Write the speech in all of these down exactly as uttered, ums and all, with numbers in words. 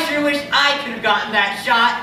sure wish I could have gotten that shot.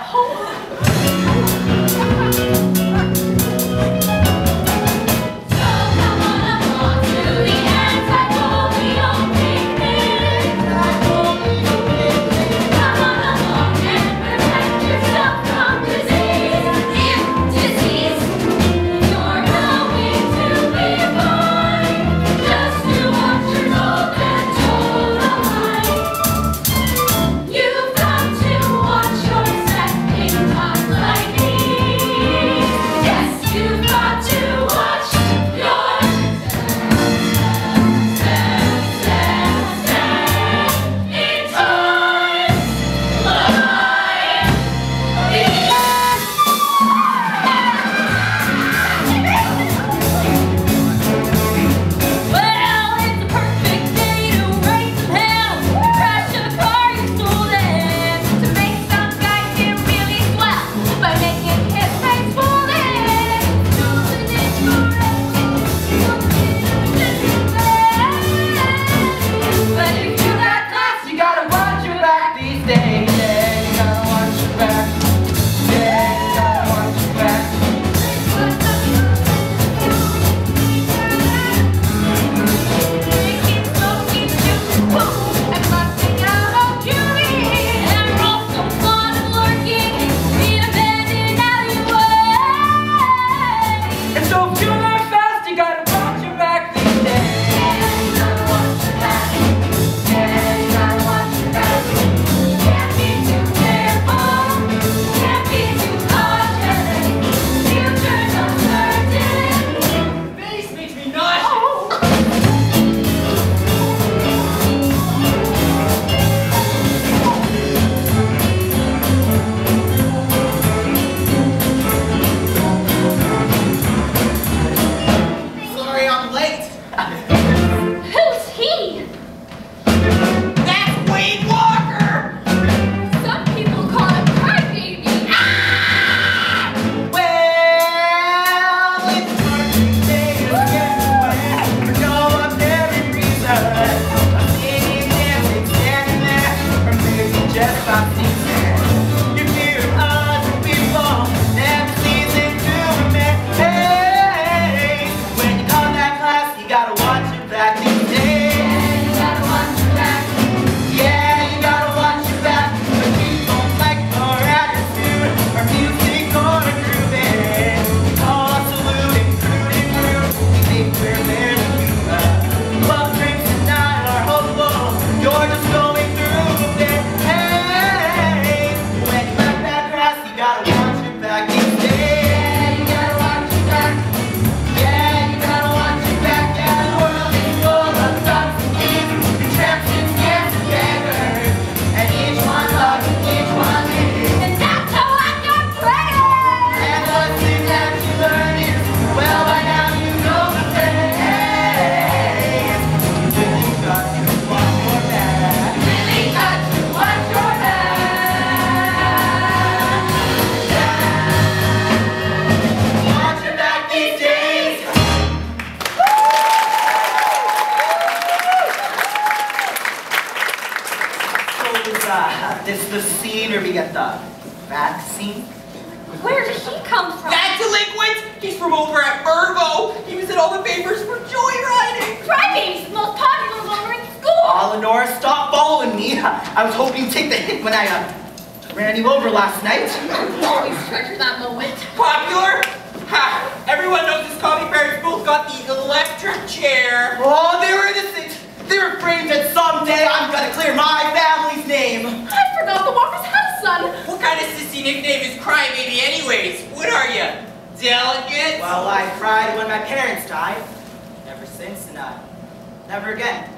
This is the scene where we get the vaccine. Where did he come from? That delinquent! He's from over at Virgo. He was in all the papers for joyriding. Crybaby's the most popular lover in school. Oh, Lenora, stop following me. I was hoping you'd take the hit when I uh, ran you over last night. Always treasure that moment. Popular? Ha! Everyone knows his coffee parents both got the electric chair. Oh, they were innocent. They were afraid that someday I'm gonna clear my family's name. I forgot the Walkers had a son. What kind of sissy nickname is Crybaby anyways? What are you? Delicate? Well, I cried when my parents died. Never since, and uh, never again.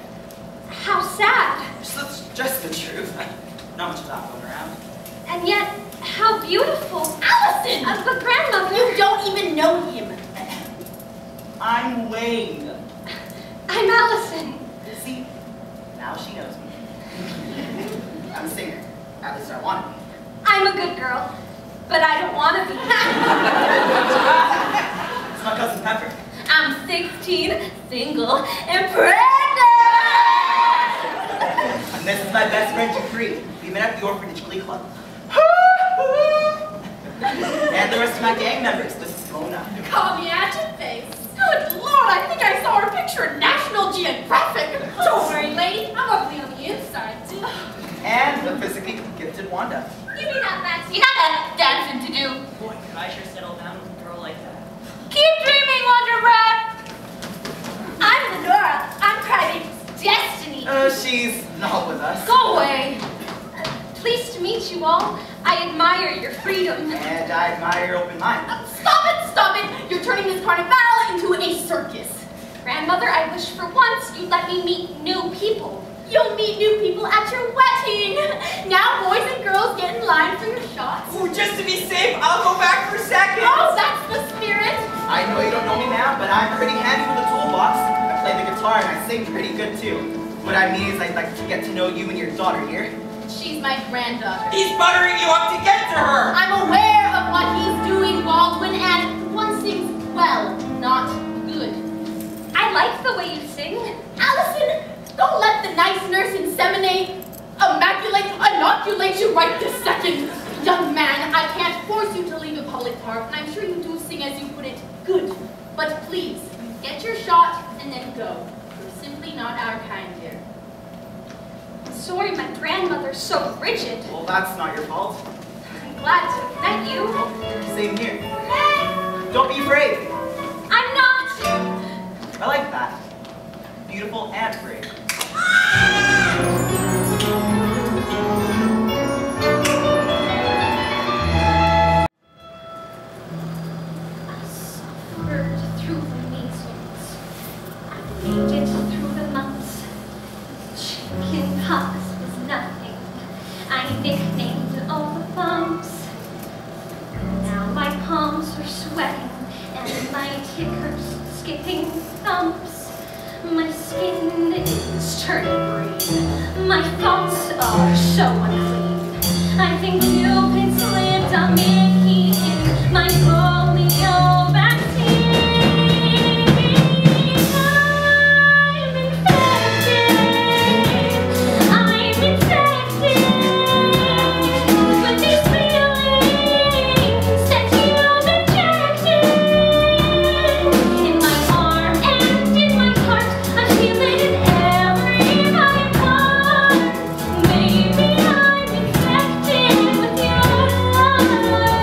How sad. Just, just the truth. Not much of that going around. And yet, how beautiful. Allison! A good grandmother. You don't even know him. I'm Wayne. I'm Allison. See, now she knows me. I'm a singer. At least I want to be. I'm a good girl, but I don't want to be. It's my cousin Pepper. I'm sixteen, single, and pregnant! I'm This is my best friend, Jeffrey. We met at the Orphanage Glee Club. And the rest of my gang members. This is Mona. Call me Agit Face. Good Lord, I think I saw her picture in National Geographic. Don't worry, lady. I'm ugly on the inside, too. And the physically gifted Wanda. You mean that, Max? You have that dancing to do. Boy, could I sure settle down with a girl like that. Keep dreaming, Wonder Brat. I'm Lenora. I'm Crybaby's Destiny. Uh, she's not with us. Go away. Uh, pleased to meet you all. I admire your freedom. And I admire your open mind. Uh, stop it, stop it. You're turning this carnival into a circus. Grandmother, I wish for once you'd let me meet new people. You'll meet new people at your wedding. Now boys and girls get in line for your shots. Ooh, just to be safe, I'll go back for seconds. Oh, that's the spirit. I know you don't know me now, but I'm pretty handy with a toolbox. I play the guitar and I sing pretty good too. What I mean is I'd like to get to know you and your daughter here. She's my granddaughter. He's buttering you up to get to her. I'm aware of what he's doing, Baldwin, and one sings well, not good. I like the way you sing. Allison, don't let the nice nurse inseminate, immaculate, inoculate you right this second. Young man, I can't force you to leave a public park, and I'm sure you do sing, as you put it, good. But please, get your shot and then go. You're simply not our kind here. I'm sorry my grandmother's so rigid. Well, that's not your fault. I'm glad to have met you. Same here. Don't be afraid. I'm not. I like that. Beautiful and brave. I suffered through the measles. I made it through the months. Chicken pox was nothing. I nicknamed all the bumps. Now my palms are sweating and my tickers skipping thumps. My skin is turning green. My thoughts are so unclean. I think Cupid slipped a Mickey in my polio vaccine. I'm infected. I'm infected with these feelings that you've injected in my arm and in my heart. I feel it in every body part. Maybe I'm infected with your love.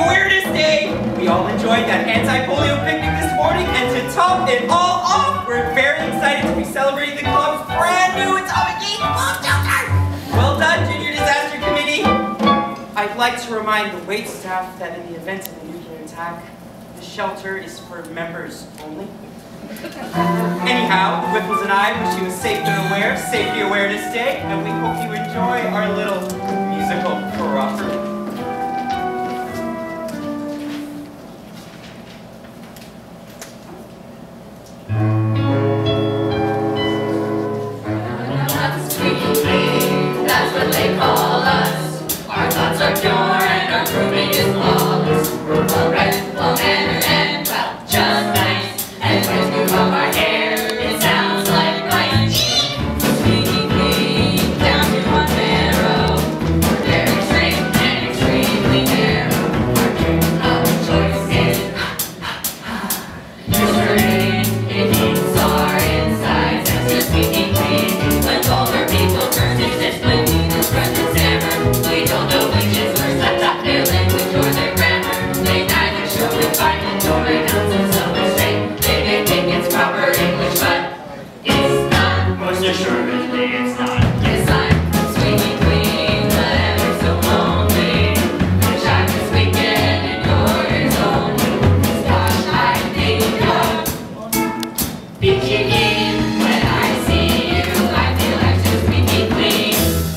Awareness Day! We all enjoyed that anti-polio picnic this morning, and to top it all off, we're very excited to be celebrating the club's brand new Atomic Age Bomb Shelter! Well done, Junior Disaster Committee! I'd like to remind the wait staff that in the event of a nuclear attack, the shelter is for members only. Anyhow, Whipples and I wish you a safe and aware Safety Awareness Day, and we hope you enjoy our little musical property. That's what they call us. Our thoughts are pure and our grooming is flawless. We're well read, well mannered, and well, just nice. And when we comb our hair, it sounds like mice. Squeaky clean, down to our marrow. We're very straight and extremely narrow. Our drink of choice is Listerine. It heats our insides and so squeaky clean. When vulgar people turn to this when needles run to hammer. We don't know which is worse, their language or their grammar. They neither show refinement nor announce some mistake. They may think it's proper English, but it's not. Most assuredly it's not. Yes, I'm squeaky clean, but ever so lonely. Wish I was weekend and yours only. Gosh, I think of beachy clean. When I see you, I feel like just squeaky clean.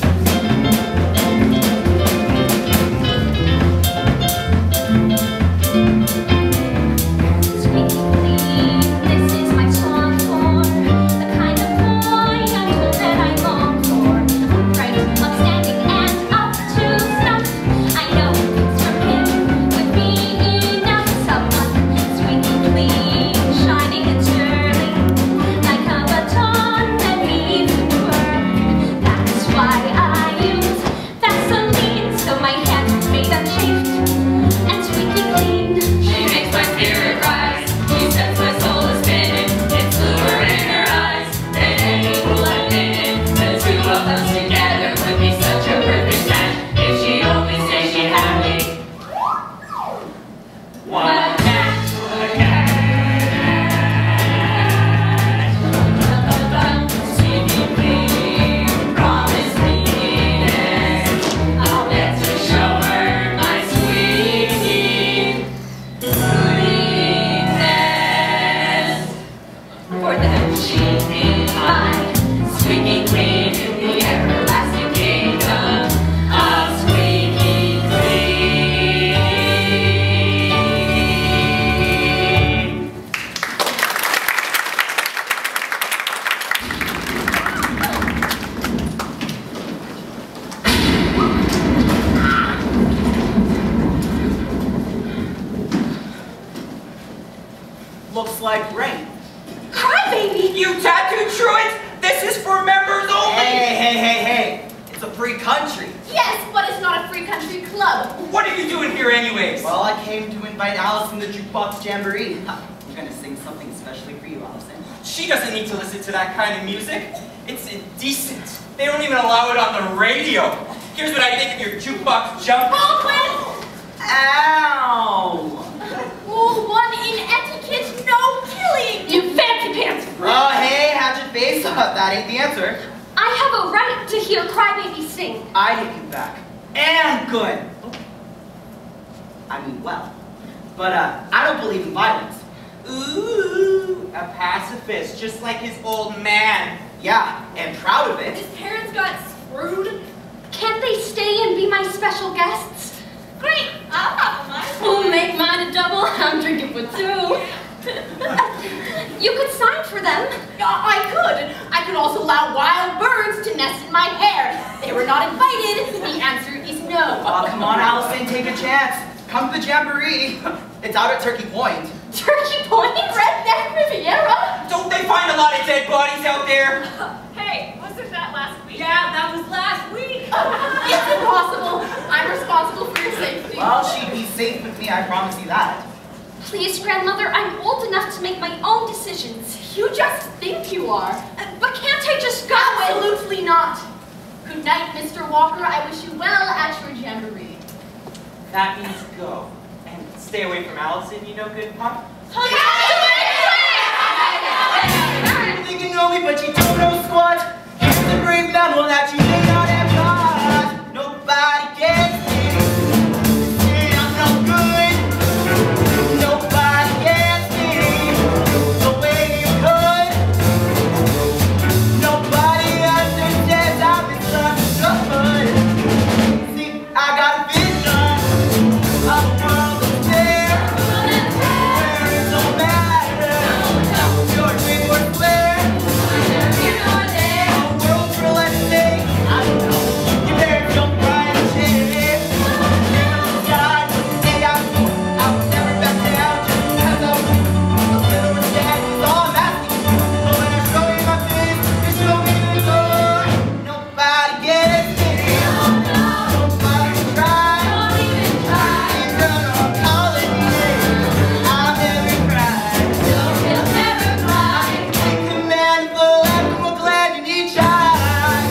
Squeaky clean, this is my song for the kind of boy I'm told that I long for. Upright, upstanding, and up to snuff. I know it's from him would be enough. Someone squeaky clean, shining and sterling, like a baton that leaves a twirl. That's why I use Vaseline, so my hands stay unchafed and squeaky clean. She makes my spirit rise. She sets my soul a spinning. It's bluer in her eyes than any fool I've been in. The two of us together would be such a perfect match if she only said she had me. One catch, a catch. Squeaky clean, promise me next. I'll bet to show her my squeaky cleanness. For then she'd be my squeaky clean in the everlasting kingdom of squeaky clean. Looks like rain. Crybaby! You tattooed truant! This is for members only! Hey, hey, hey, hey. It's a free country. Yes, but it's not a free country club. What are you doing here anyways? Well, I came to invite Allison to the Jukebox Jamboree. We're gonna sing something especially for you, Allison. She doesn't need to listen to that kind of music. It's indecent. They don't even allow it on the radio. Here's what I think of your jukebox jump. Baldwin! Ow! Rule one in etiquette, no killing! You fancy pants! Oh, hey, Hatchet Face. Uh, that ain't the answer. I have a right to hear Crybaby sing. I hit you back. And good. I mean, well. But, uh, I don't believe in violence. Ooh, a pacifist, just like his old man. Yeah, and proud of it. His parents got screwed. Can't they stay and be my special guests? Great, I'll have mine. We'll make mine a double. I'm drinking for two. You could sign for them. I could. I could also allow wild birds to nest in my hair. They were not invited. The answer is no. Oh, come on, Allison, take a chance. Come to the Jamboree. It's out at Turkey Point. Turkey Point? Redneck Riviera? Don't they find a lot of dead bodies out there? Hey, wasn't that last week? Yeah, that was last week. It's impossible. I'm responsible for your safety. Well, she'd be safe with me, I promise you that. Please, Grandmother, I'm old enough to make my own decisions. You just think you are. Uh, But can't I just go? Absolutely not. Good night, Mister Walker. I wish you well at your jamboree. That means go. And stay away from Allison, you know, good pop. You think you know me, but you don't know squat. Here's the brave mammal that you may not have caught. Nobody gets me. Yeah, I'm no good. Nobody gets me the way you could. Nobody understands how this love is good. See, I got a vision of a world that's fair, where it don't matter your dream or flare. A world for less stake. I don't know. Your parents don't cry and share. King of the sky, but today I I would never back down just because of a little respect. Is all I'm asking. So when I show you my face, you show me the door. Nobody gets me. Nobody tries. Ain't gonna apologize. I'll never cry. Take command for life, and we're glad you need child.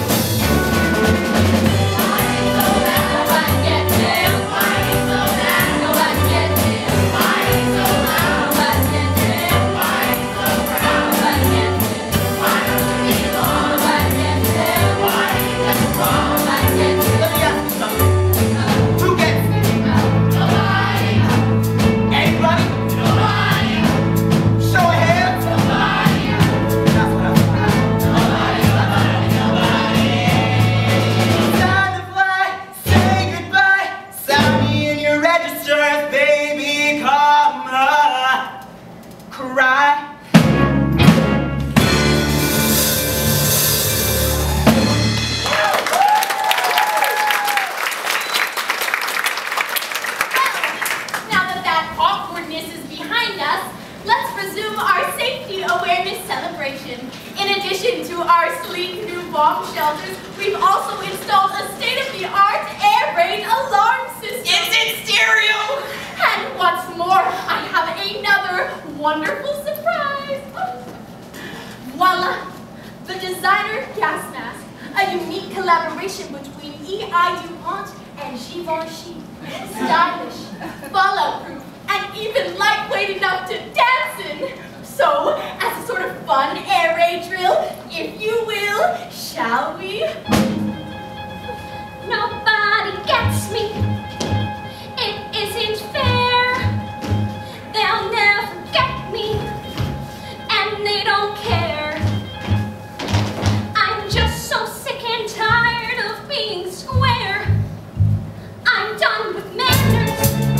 Let me ask you something. Who gets me? Anybody? Show of hands. That's what I thought. Time to fly, say goodbye. Sign me in your registers, baby, comma, cry. Now that that awkwardness is behind us, let's resume our safety awareness celebration. In addition to our sleek new bomb shelters, we've also installed a state-of-the-art air raid alarm system. It's in stereo! And what's more, I have another wonderful surprise. Voila! The designer gas mask, a unique collaboration between E I DuPont and Givenchy. Stylish, follow-proof, and even lightweight enough to dance in. So, as a sort of fun air raid drill, if you will, shall we? Nobody gets me. It isn't fair. They'll never get me, and they don't care. I'm just so sick and tired of being square. I'm done with manners.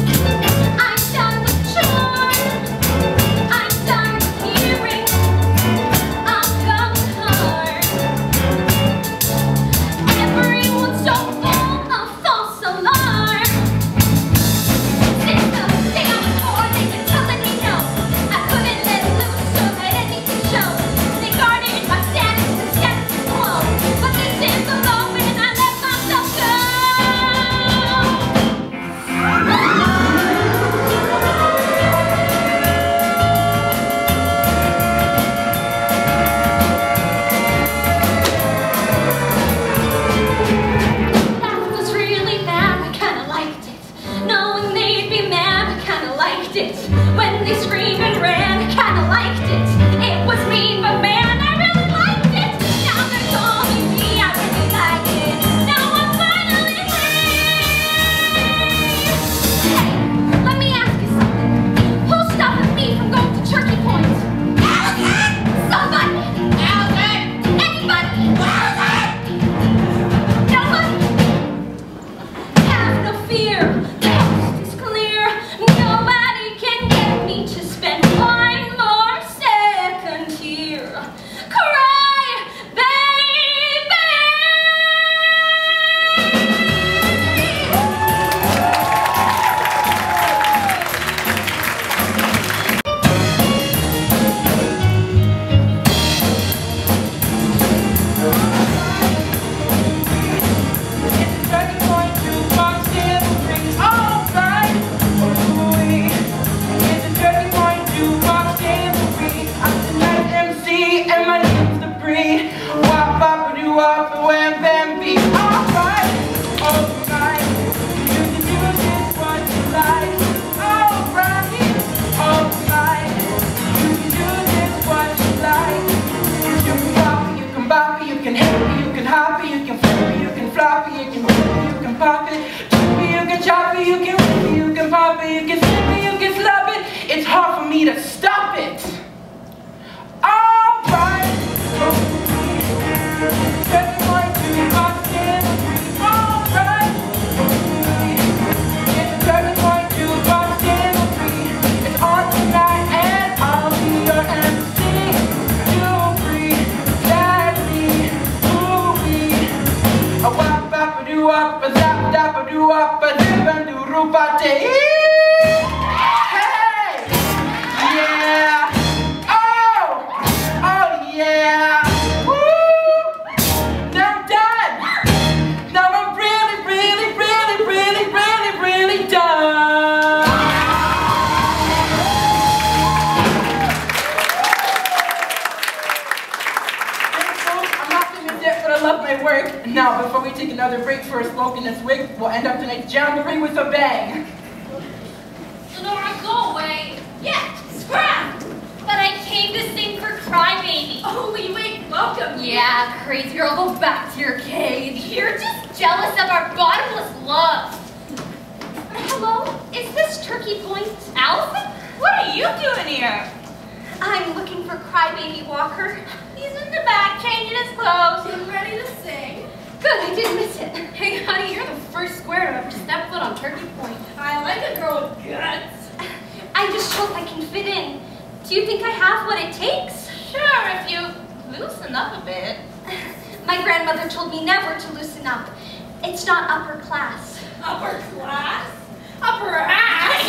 another break for a smoke in this wig, we'll end up tonight's jamboree with a bang. Lenora, go away. Yeah, scrap. But I came to sing for Crybaby. Oh, you ain't welcome. Yeah, crazy girl, go back to your cage. You're just jealous of our bottomless love. Hello, is this Turkey Point? Allison? What are you doing here? I'm looking for Crybaby Walker. He's in the back changing his clothes. I'm ready to sing. Good, I didn't miss it. Hey, honey, you're the first square to ever step foot on Turkey Point. I like a girl with guts. I just hope I can fit in. Do you think I have what it takes? Sure, if you loosen up a bit. My grandmother told me never to loosen up. It's not upper class. Upper class? Upper ass?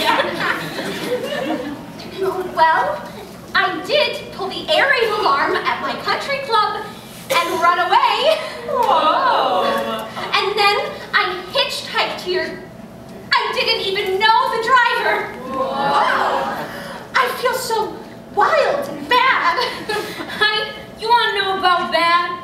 Well, I did pull the air raid alarm at my country club and run away. Whoa. And then I hitchhiked here. I didn't even know the driver. Whoa. I feel so wild and bad. Honey, you want to know about bad?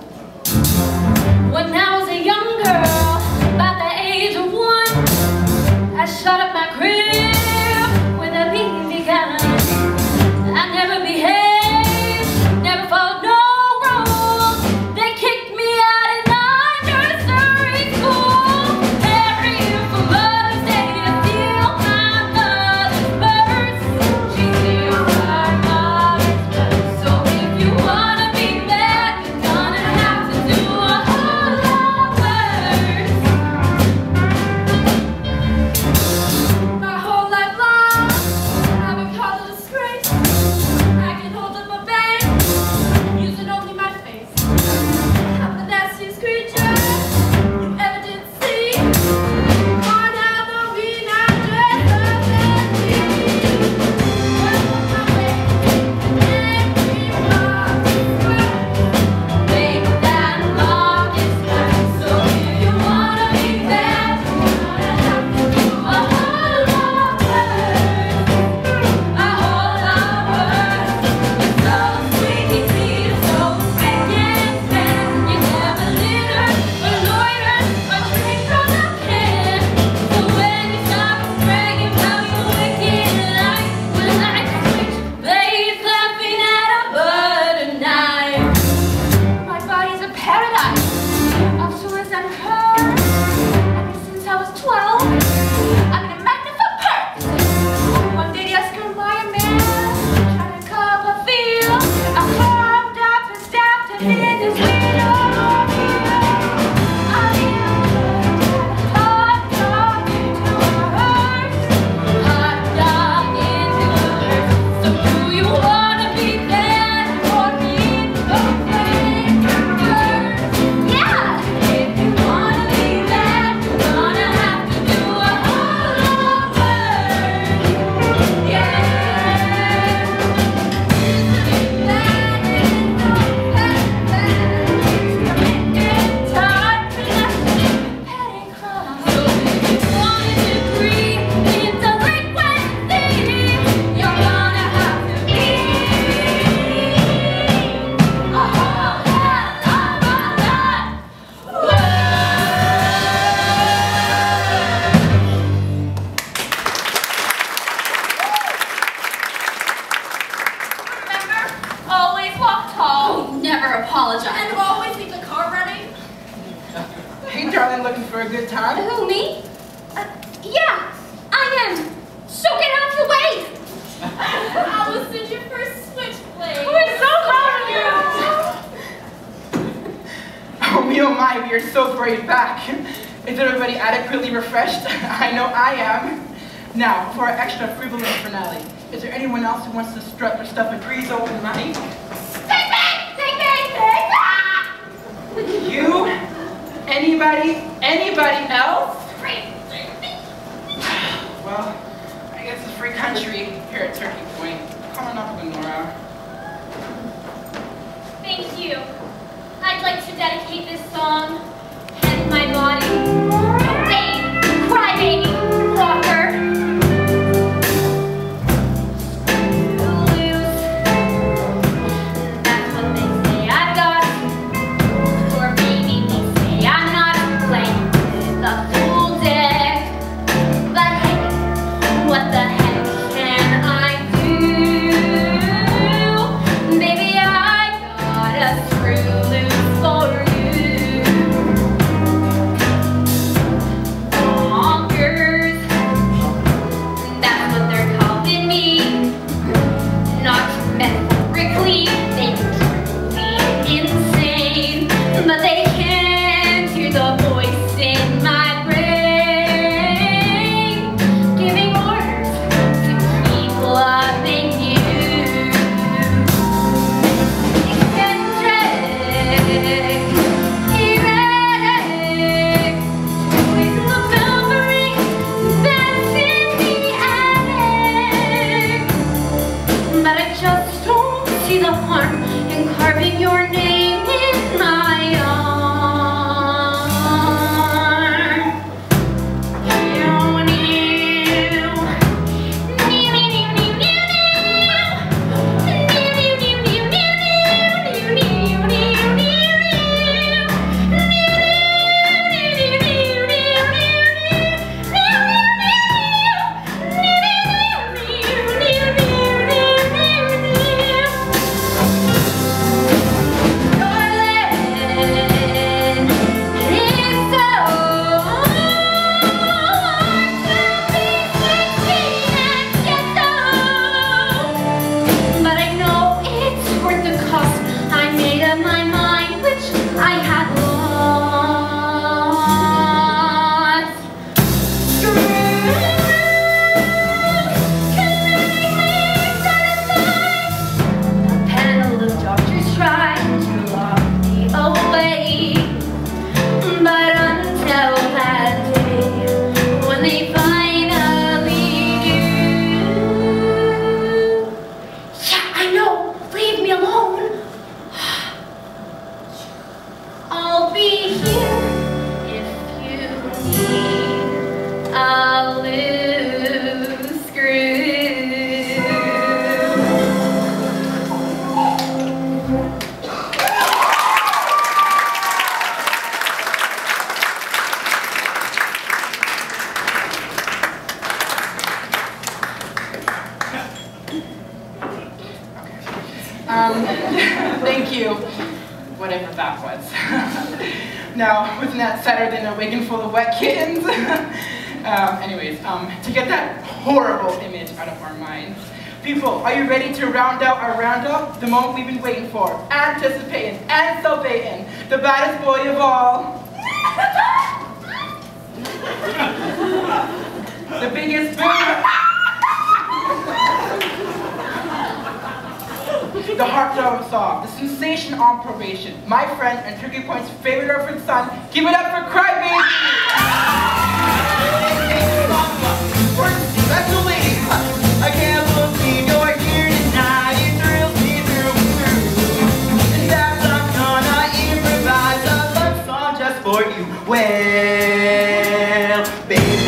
When I was a young girl, about the age of one, I shut up my crib with a B B gun. I never behaved, never followed no rules. They kicked me out in my nursery school. Every year for Mother's Day, I steal my mother's purse. She steals my mother's purse. So if you wanna be bad, you're gonna have to do a whole lot worse. My whole life long, I've been called a disgrace. I can hold up a bang, using only my face. I'm the nastiest creature you ever did see. On Halloween, I dress up as me. Work my way, every mob Make that log is right. So if you wanna be bad, you're gonna have to do a whole lot worse. A whole lot worse. You're so squeaky clean, so freaking bad. You never litter or loiter or drink from the can. So when you stop bragging about your wicked life, when I switch blades, laughing at a butter knife. My body's a paradise of sores and hurt. Ever since I was twelve, I've been a magnet for perks. One day just come by a man trying to cup a feel. I climbed up and stabbed him in his window. I hot dog into a hearse. Hot dog into a hearse. So do you wanna be bad or need a friend? Yeah, if you wanna be bad, you're gonna have to do a whole lot worse. Yeah. Bad is no bad, bad. Committed time for nothing, petty crime. So if you want a degree in delinquency, you're gonna have to be a whole hell of a lot worse. Remember? Always walk tall. Never apologize. And always leave the car running. Hey, darling, looking for a good time? Who, me? Uh, yeah, I am. So get out of the way. Allison, your first switchblade. We're so proud of Oh, me oh my, we are so great back. Is everybody adequately refreshed? I know I am. Now, for our extra frivolous finale, is there anyone else who wants to strut their stuff a breeze over tonight? Take back! Take back! Take back! You? Anybody? Anybody else? Well, I guess it's free country here at Turkey Point. Come on up, Lenora. Thank you. I'd like to dedicate this song and my body. Hey, Crybaby Walker. Loose. That's what they say I've got. Or maybe they say I'm not. Um, thank you. Whatever that was. Now, wasn't that sadder than a wagon full of wet kittens? um, anyways, um, to get that horrible image out of our minds. People, are you ready to round out our roundup? The moment we've been waiting for, anticipating, anticipating, the baddest boy of all. The biggest boy. The heartthrob of song, the sensation on probation, my friend and Turkey Point's favorite orphan son. Give it up for Crybaby! I can't believe you're here tonight. It thrills me through and through. And as I'm gonna improvise a love song just for you. Well, baby.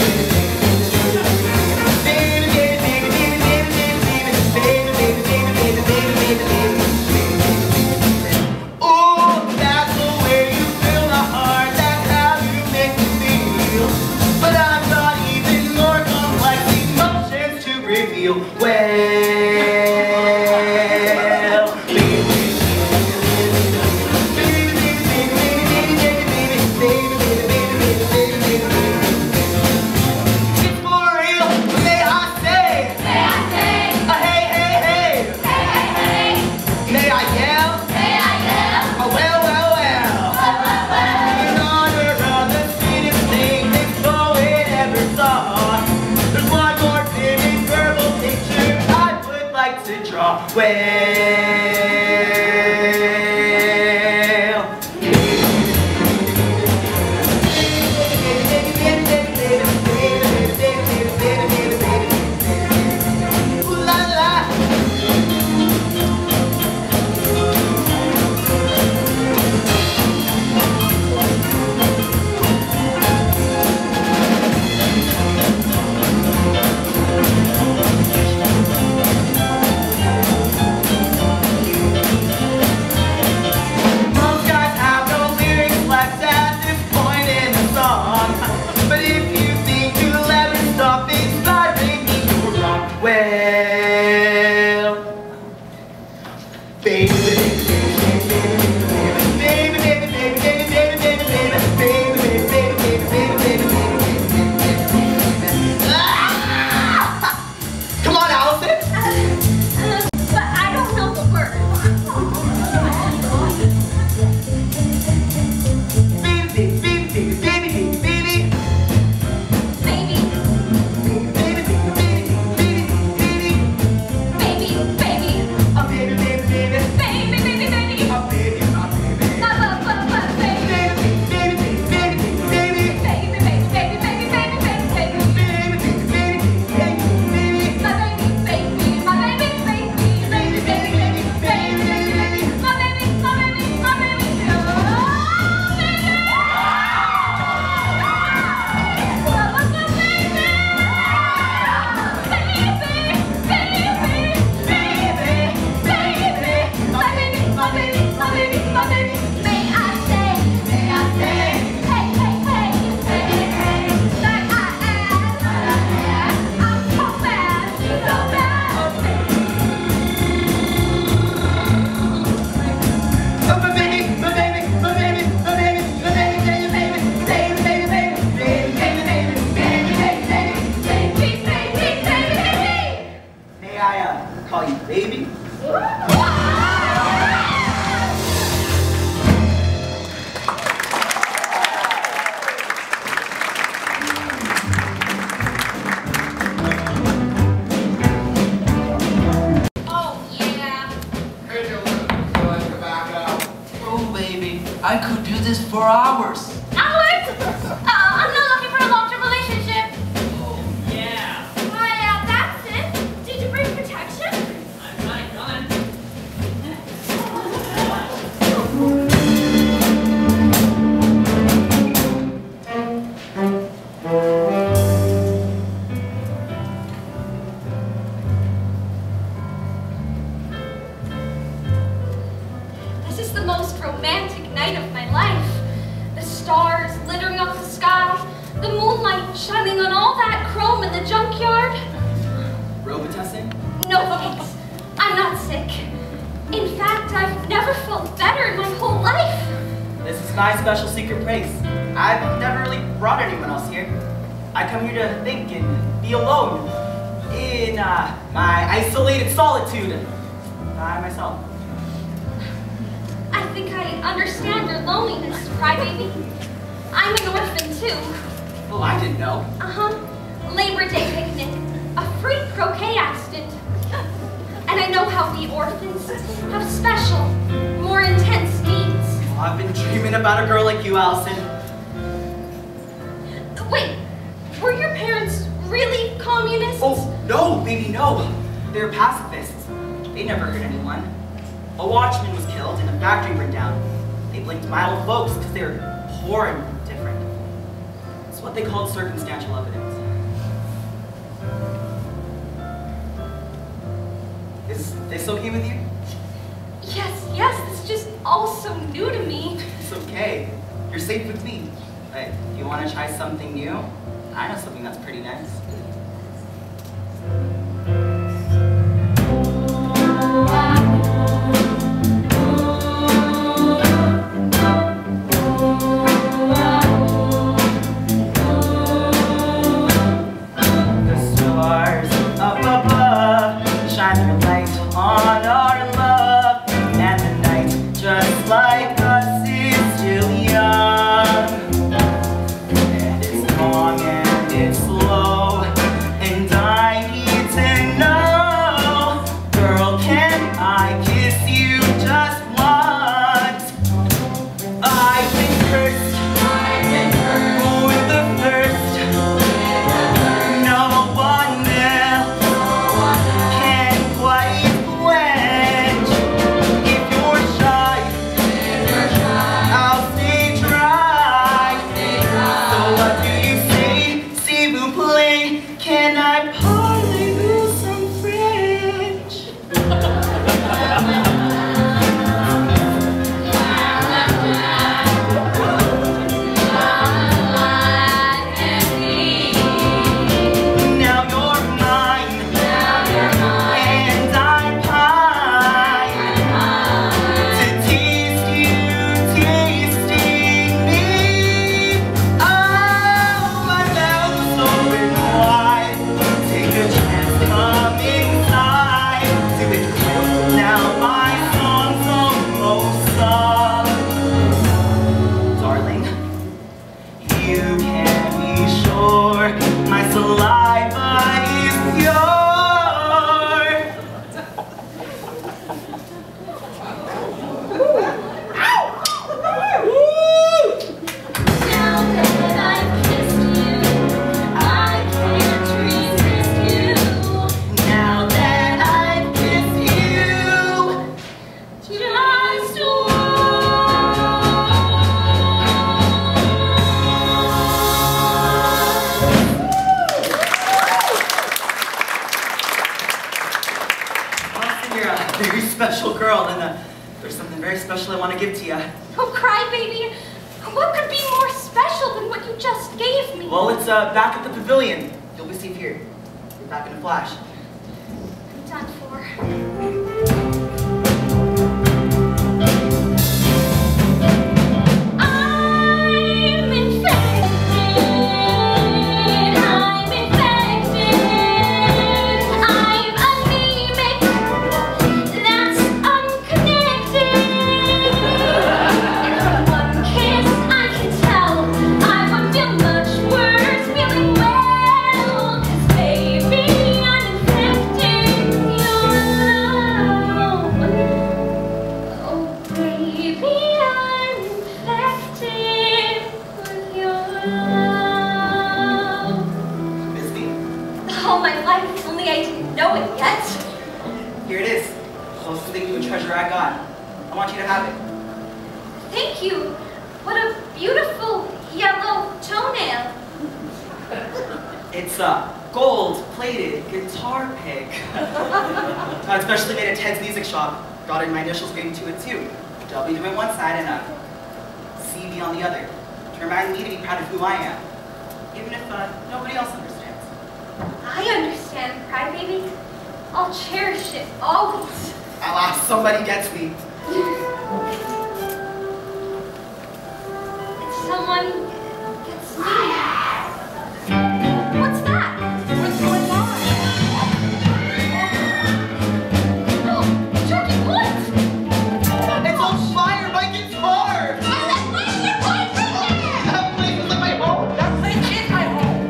I could do this for hours. Hours? Uh, I'm not looking for a long-term relationship. Oh, yeah. Why, uh, that's it. Did you bring protection? I'm not a gun. This is the most romantic night of my life. The stars littering up the sky, the moonlight shining on all that chrome in the junkyard. Robitussin? No thanks. I'm not sick. In fact, I've never felt better in my whole life. This is my special secret place. I've never really brought anyone else here. I come here to think and be alone in uh, my isolated solitude by myself. I think I understand your loneliness, crybaby. I'm an orphan too. Well, I didn't know. Uh-huh. Labor Day picnic. A free croquet accident. And I know how we orphans have special, more intense needs. Oh, I've been dreaming about a girl like you, Allison. Wait, were your parents really communists? Oh, no, baby, no. They're pacifists. They never hurt anyone. A watchman was killed and a factory burned down. They blamed my old folks because they were poor and different. It's what they called circumstantial evidence. Is this okay with you? Yes, yes, it's just all so new to me. It's okay. You're safe with me. But if you want to try something new, I know something that's pretty nice. The stars up above shine their light on our love, and the night, just like us, is still young. And it's long and it's slow, and I need to know, girl, can I kiss you just once? I've been cursed, I've been cursed with the thirst. No one else can quite quench. If you're shy, I'll stay dry. So what do you say? S'il vous plaît, can I parlez-vous some French? Now you're mine, and I pine to taste you, tasting me. Oh, my mouth's open wide. Take a chance, come inside. Do it quick, now my song's almost sung. Darling, you can be sure my saliva is pure. Now that I've kissed you, I can't resist you. Now that I've kissed you, Just Austin, you're a very special girl, and uh, there's something very special I want to give to you. Oh, crybaby, what could be more special than what you just gave me? Well, it's uh, back at the pavilion. You'll be safe here. You're back in a flash. I'm done for. I'm infected. I'm infected. I'm anemic. That's unconnected. One kiss, I can tell I would feel much worse feeling well. 'Cause baby, I'm infected. You're alone. Oh, baby, I'm infected with your love. Miss me? All my life, only I didn't know it yet. Here it is. Closest thing to a treasure I got. I want you to have it. Thank you. What a beautiful yellow toenail. It's a gold-plated guitar pick. I specially made at Ted's Music Shop. Got in my initials written to it too. W on one side and a C B on the other. To remind me to be proud of who I am. Even if uh, nobody else understands. I understand, crybaby. I'll cherish it always. At last, somebody gets me. Someone gets me. What's that? What's going on? Oh, Turkey, what? It's on fire, my guitar! That place your boyfriend! That place was like my home. That place is my home.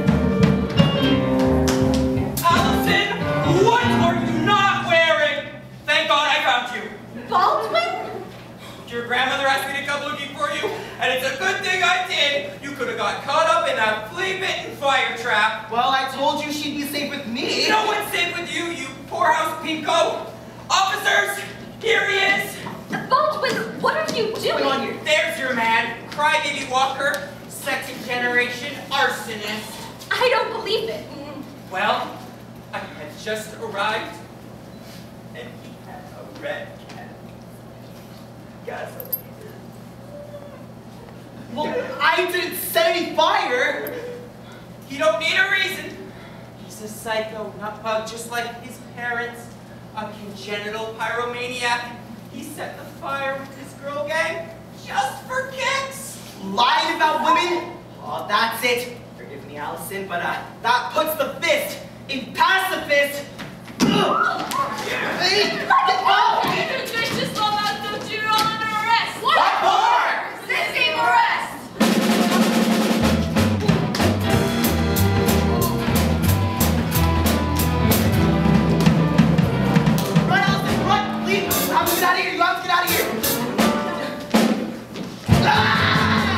Allison, what are you not wearing? Thank God I found you. Baldwin? Your grandmother asked me to come looking for you, and it's a good thing I did. You could have got caught up in that flea-bitten fire trap. Well, I told you she'd be safe with me. No one's safe with you, you poorhouse pinko. Officers, here he is. Baldwin, what are you What's going on doing? here? There's your man, Crybaby Walker, second generation arsonist. I don't believe it. Well, I had just arrived, and he had a red cat. Gasoline. Well, I didn't set any fire. You don't need a reason. He's a psycho, not bug, just like his parents. A congenital pyromaniac. He set the fire with his girl gang just for kicks. Lied about women? Oh, that's it. Forgive me, Allison, but uh, that puts the fist in pacifist. Hey, get off! What for? Resisting arrest! Run, Allison, run! Leave! You have to get out of here! You have to get out of here! Ah!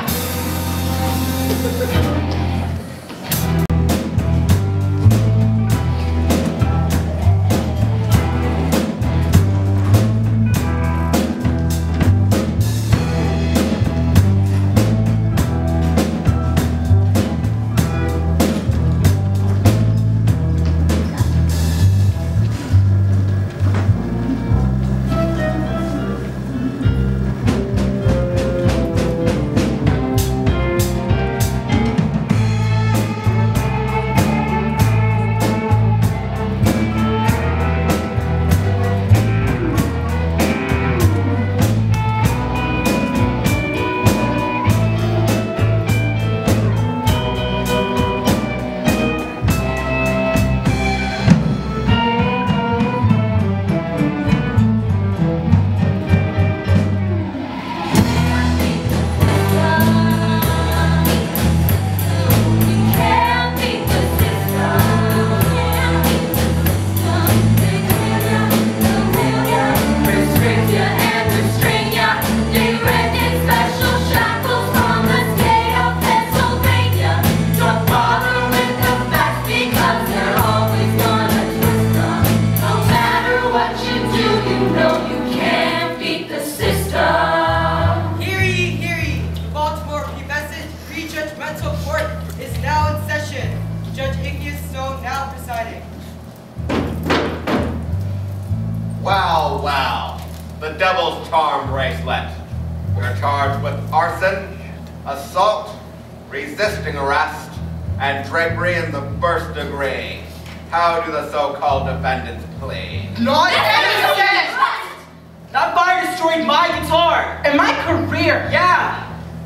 Wow, wow. The Devil's Charm bracelet. You're charged with arson, assault, resisting arrest, and drapery in the first degree. How do the so-called defendants plead? Not innocent! That fire destroyed my guitar! And my career. Yeah!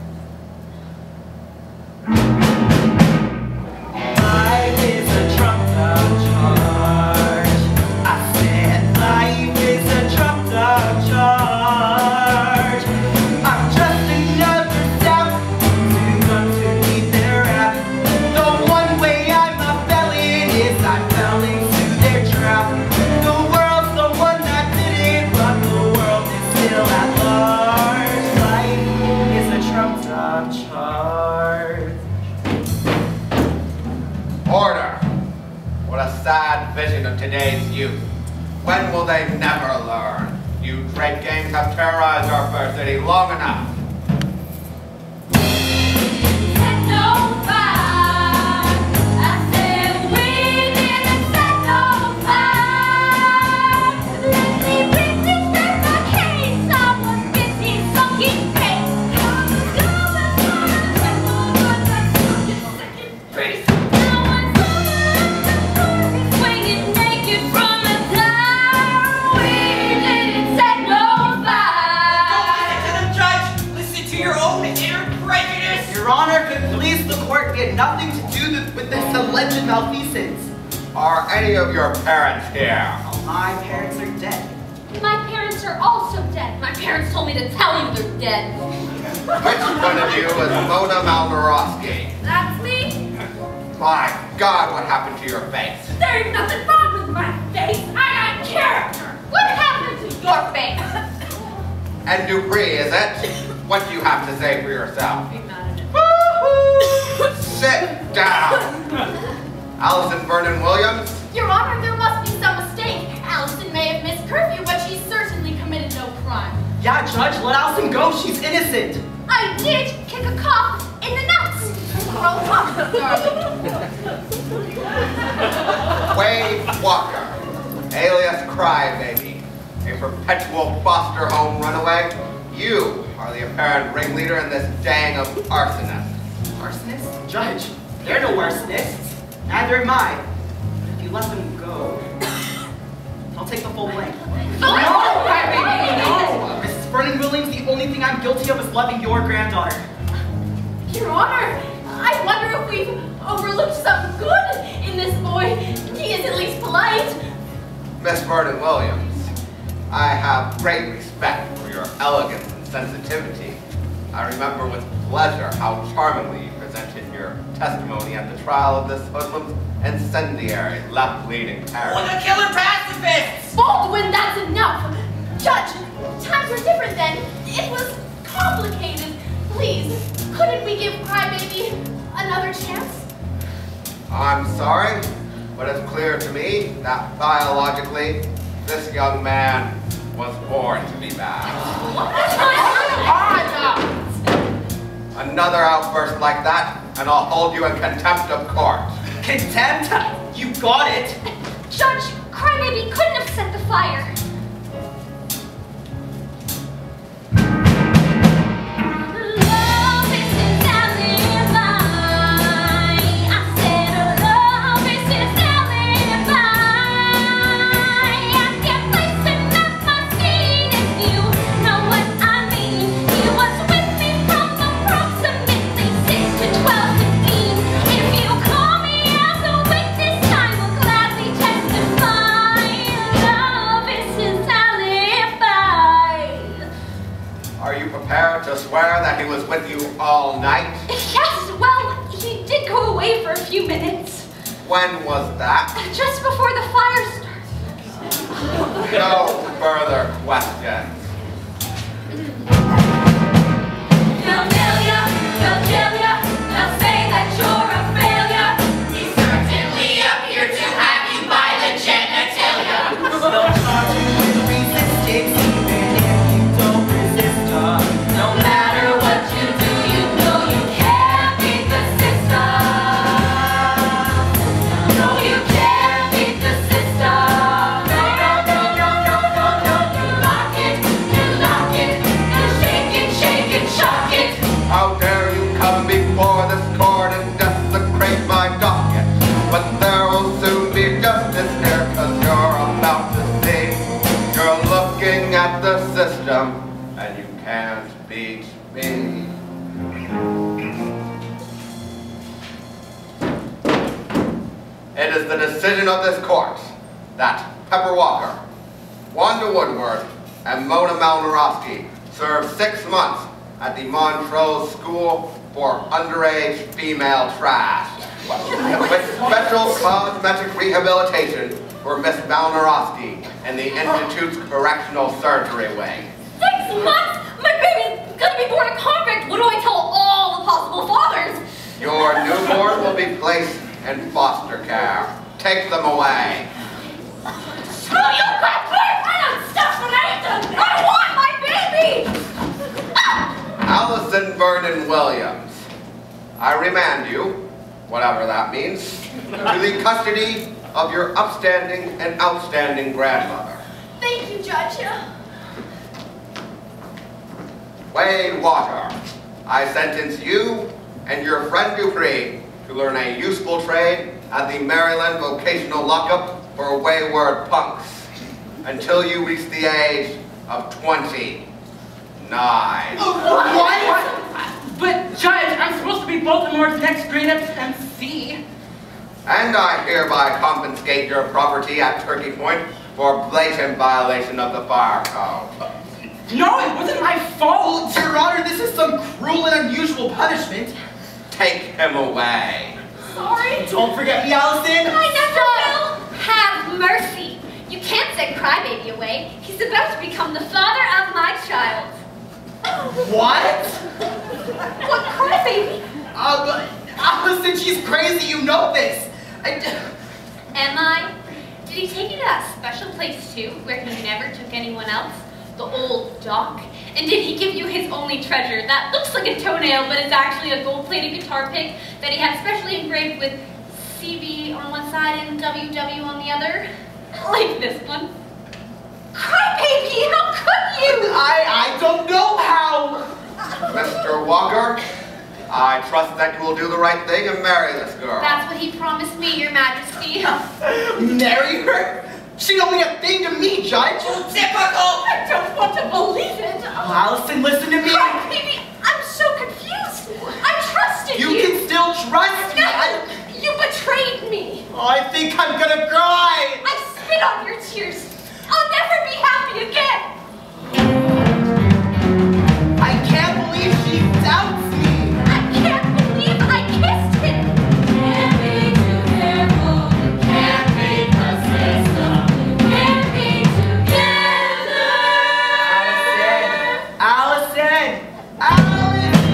Life is a trumped up charge. I said life is a trumped up charge. I'm just another doubt who's underneath their rap. The one way I'm a felon is I fell into their trap. The world's the one that did it, but the world is still at large. Life is a trumped up charge. Order! What a sad vision of today's youth. When will they never learn? You drape gangs have terrorized our fair city long enough. malfeasance. Are any of your parents here? My parents are dead. My parents are also dead. My parents told me to tell you they're dead. Which one of you is Mona Malnorowski? That's me. My God, what happened to your face? There's nothing wrong with my face. I got character. What happened to your face? And Dupree, is it? What do you have to say for yourself? Sit down. Allison Vernon Williams? Your Honor, there must be some mistake. Allison may have missed curfew, but she certainly committed no crime. Yeah, Judge, let Allison go. She's innocent. I did kick a cop in the nuts. Grow up, darling. Wade Walker, alias Crybaby, a perpetual foster home runaway. You are the apparent ringleader in this gang of arsonists. Arsonists? Judge, they're no arsonists. Neither am I. But if you let them go, I'll take the full blame. No, Crybaby, no! Missus Vernon Williams, the only thing I'm guilty of is loving your granddaughter. Your Honor, I wonder if we've overlooked something good in this boy. He is at least polite. Miss Vernon Williams, I have great respect for your elegance and sensitivity. I remember with pleasure how charmingly you presented your testimony at the trial of this hoodlum's incendiary, left-leaning Oh, parent. the killer pacifists! Baldwin, that's enough. Judge, times were different then. It was complicated. Please, couldn't we give Crybaby another chance? I'm sorry, but it's clear to me that biologically, this young man was born to be bad. Another outburst like that, and I'll hold you in contempt of court. Contempt? You got it. Judge, Crybaby couldn't have set the fire. Love is his alibi. I said love is his alibi. I can't place him at my feet if you know what I mean. He was with me from approximately six to twelve fifteen. If you call me as a witness, I will gladly testify. Love is his alibi. Are you prepared to swear that he was with you all night? Yes, well, he did go away for a few minutes. When was that? Just before the fire started. No further questions. They'll nail ya, they'll jail ya, they'll say that you're a failure. He's certainly appeared to have you by the genitalia. They'll charge you with resistance even if you don't resist her. No matter what you do, you know you can't beat the system. No, you can't beat the system. No, no, no, no, no, no, no. You lock it, you lock it, you shake it, shake it, shock it. How dare you come before this court and desecrate my docket? But there will soon be justice here, cause you're about to see. You're looking at the system, and you can't beat me. It is the decision of this court that Pepper Walker, Wanda Woodward, and Mona Malnorowski serve six months at the Montrose School for Underage Female Trash, with special cosmetic rehabilitation for Miss Malnorowski in the Institute's Correctional Surgery Wing. Six months? My baby's gonna be born a convict. What do I tell all the possible fathers? Your newborn will be placed in foster care. Take them away. Screw you, Crackler! I don't stuff for anything! I want my baby! Allison Vernon Williams, I remand you, whatever that means, to the custody of your upstanding and outstanding grandmother. Thank you, Judge. Wade Walker, I sentence you and your friend Dupree to learn a useful trade at the Maryland Vocational Lockup for wayward punks until you reach the age of twenty-nine. What? But, Judge, I'm supposed to be Baltimore's next great up M C. And I hereby confiscate your property at Turkey Point for blatant violation of the fire code. No, it wasn't my fault, Your Honor. This is some cruel and unusual punishment. Take him away. Sorry. Don't forget me, Allison. I never will. Have mercy. You can't send Crybaby away. He's about to become the father of my child. What? What Crybaby? Uh, but Allison, she's crazy. You know this. I d Am I? Did he take you to that special place too, where he never took anyone else? The old dock? And did he give you his only treasure that looks like a toenail, but is actually a gold-plated guitar pick that he had specially engraved with C B on one side and W W on the other? Like this one. Crybaby, how could you? I, I don't know how. Mister Walker, I trust that you will do the right thing and marry this girl. That's what he promised me, Your Majesty. Marry her? She don't mean a thing to me, Judge. Typical. I don't want to believe it. Oh, Allison, listen to me. Crybaby, I'm so confused. I trusted you. You can still trust me. No, I, you betrayed me. oh, I think I'm gonna cry. I spit on your tears. I'll never be happy again. I can't believe she doubts me. I can't believe I kissed him. Can't be too careful, can't be persistent, can't be together. Allison! Allison!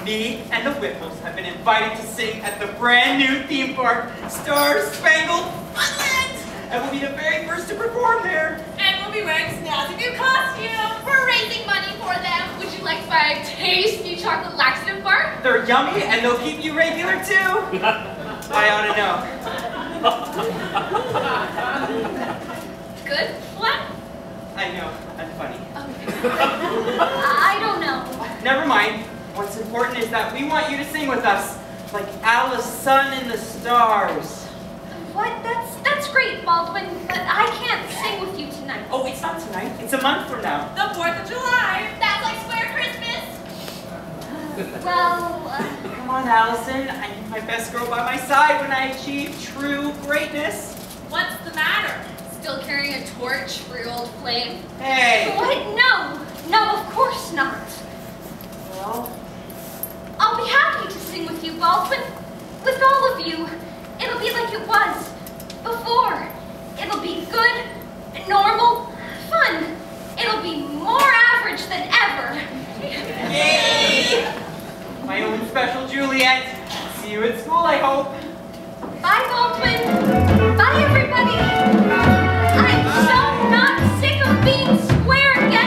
Me and the Whipples have been invited to sing at the brand new theme park, Star Spangled Funland! And we'll be the very first to perform there. And we'll be wearing snazzy new costumes. We're raising money for them. Would you like to buy a tasty chocolate laxative bar? They're yummy and they'll keep you regular too. I ought to know. Good? What? I know, I'm funny. I don't know. Never mind. What's important is that we want you to sing with us, like Alice, Sun in the Stars. What? That's that's great, Baldwin, but I can't sing with you tonight. Oh, it's not tonight. It's a month from now. The fourth of July. That's like square Christmas. Well, uh, Come on, Allison. I need my best girl by my side when I achieve true greatness. What's the matter? Still carrying a torch for your old flame? Hey. what? No, no, of course not. Well, I'll be happy to sing with you, Baldwin. With all of you. It'll be like it was before. It'll be good, normal, fun. It'll be more average than ever. yay! My own special Juliet. See you at school, I hope. Bye, Baldwin. Bye, everybody. I'm so not sick of being square again.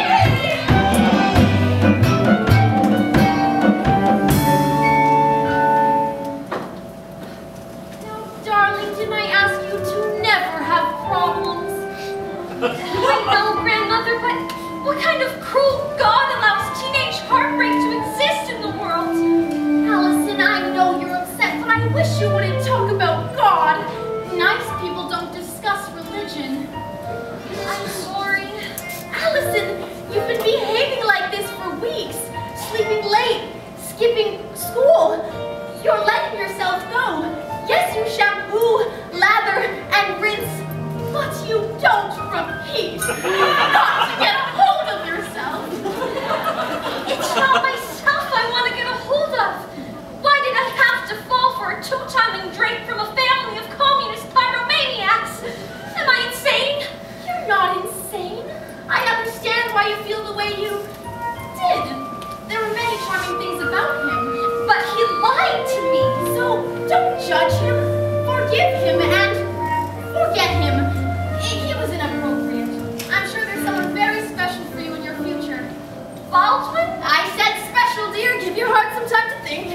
Now, darling, didn't I ask you to never have problems? I know, Grandmother, but what kind of cruel God allows teenage heartbreak to exist in the world? Allison, I know you're upset, but I wish you wouldn't talk about God. Nice people don't discuss religion. I'm sorry. Allison, you've been behaving like this for weeks. Sleeping late, skipping school. You're letting yourself go. Yes, you shampoo, lather, and rinse, but you don't repeat. You've got to get a hold of yourself. It's not myself I want to get a hold of. Why did I have to fall for a two-timing drink from a family of communist pyromaniacs? Am I insane? You're not insane. I understand why you feel the way you did. There were many charming things about him. But he lied to me. So don't judge him. Forgive him and forget him. He was inappropriate. I'm sure there's someone very special for you in your future. Baldwin? I said special, dear. Give your heart some time to think.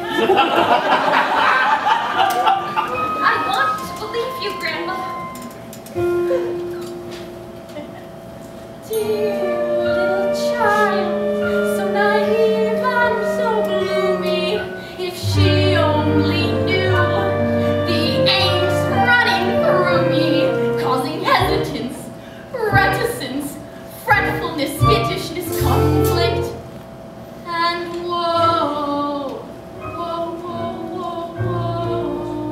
I want to believe you, Grandmother. Dear little child, so naive and so gloomy. If she only knew the angst running through me, causing hesitance, reticence, fretfulness, skittishness, conflict, and woe, woe, woe, woe, woe.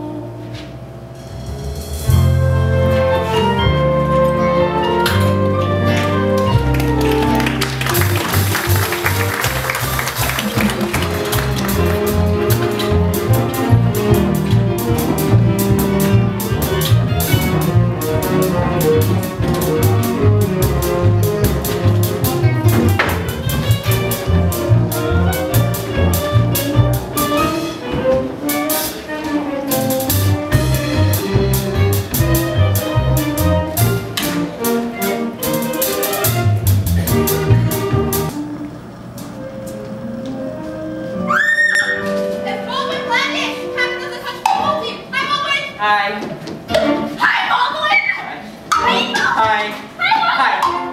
If Baldwin Blandish happens to touch Baldwin, hi Baldwin! Hi. Hi Baldwin! Hi! Hi. Hi.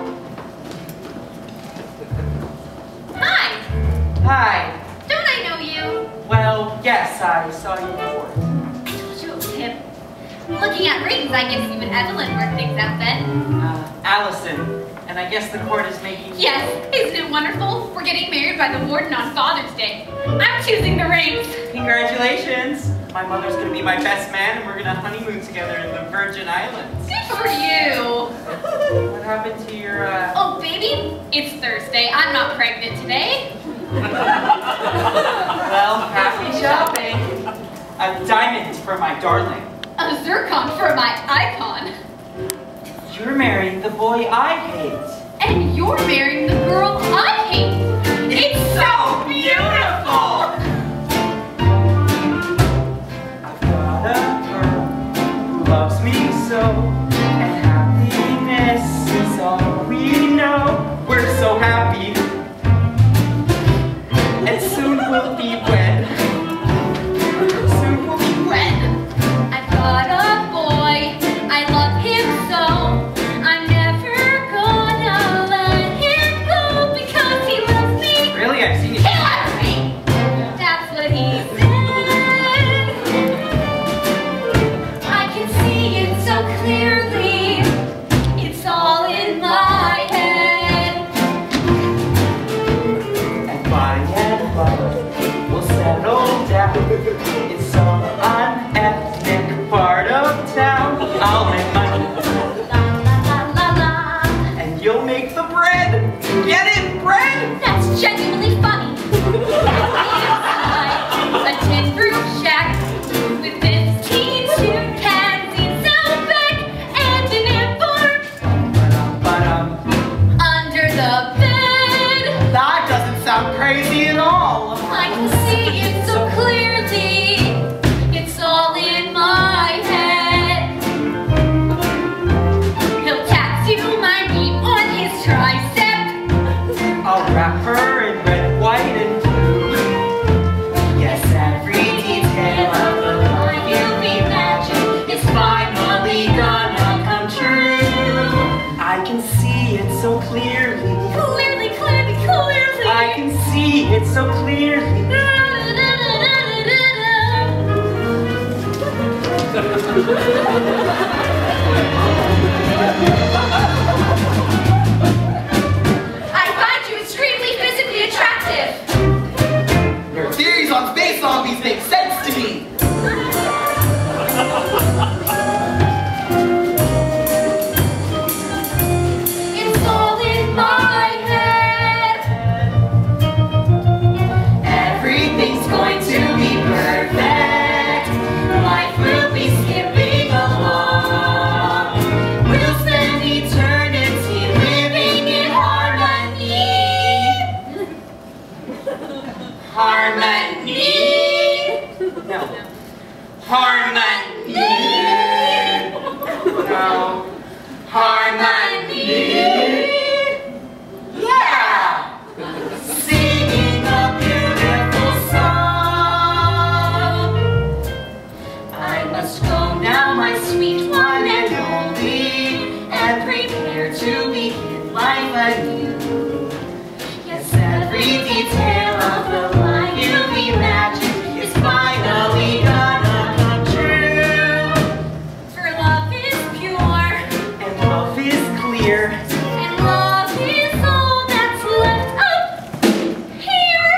Hi. Hi. Don't I know you? Well, yes, I saw you before. I told you it was him. Looking at rings, I guess you and Evelyn worked things out then. Uh, Allison. And I guess the court is making... Yes, isn't it wonderful? We're getting married by the warden on Father's Day. I'm choosing the rings. Congratulations. My mother's going to be my best man, and we're going to honeymoon together in the Virgin Islands. Good for you. What happened to your, uh... Oh, baby, it's Thursday. I'm not pregnant today. Well, happy shopping. A diamond for my darling. A zircon for my icon. You're marrying the boy I hate. And you're marrying the girl I hate. It's so beautiful! sound crazy at all. I can see it so clearly. It's all in my head. He'll tattoo my name on his tricep. I'll wrap her in red, white, and blue. Yes, every detail of the life you imagine is finally gonna come true. I can see it so clearly. Clearly, clearly, clearly. I can see it so clearly. I find you extremely physically attractive. Your theories on space zombies make sense to me. It's all in my head. Everything's going to be perfect. Life will be skipping along. We'll spend eternity living in harmony. Harmony. No. Harmony. No. Harmony. Yeah. Singing a beautiful song. I must go now, my sweet one and only, and prepare to begin life anew. Yes, every detail of the life you've imagined is finally gonna come true. For love is pure, And love is clear. and love is all that's left up here.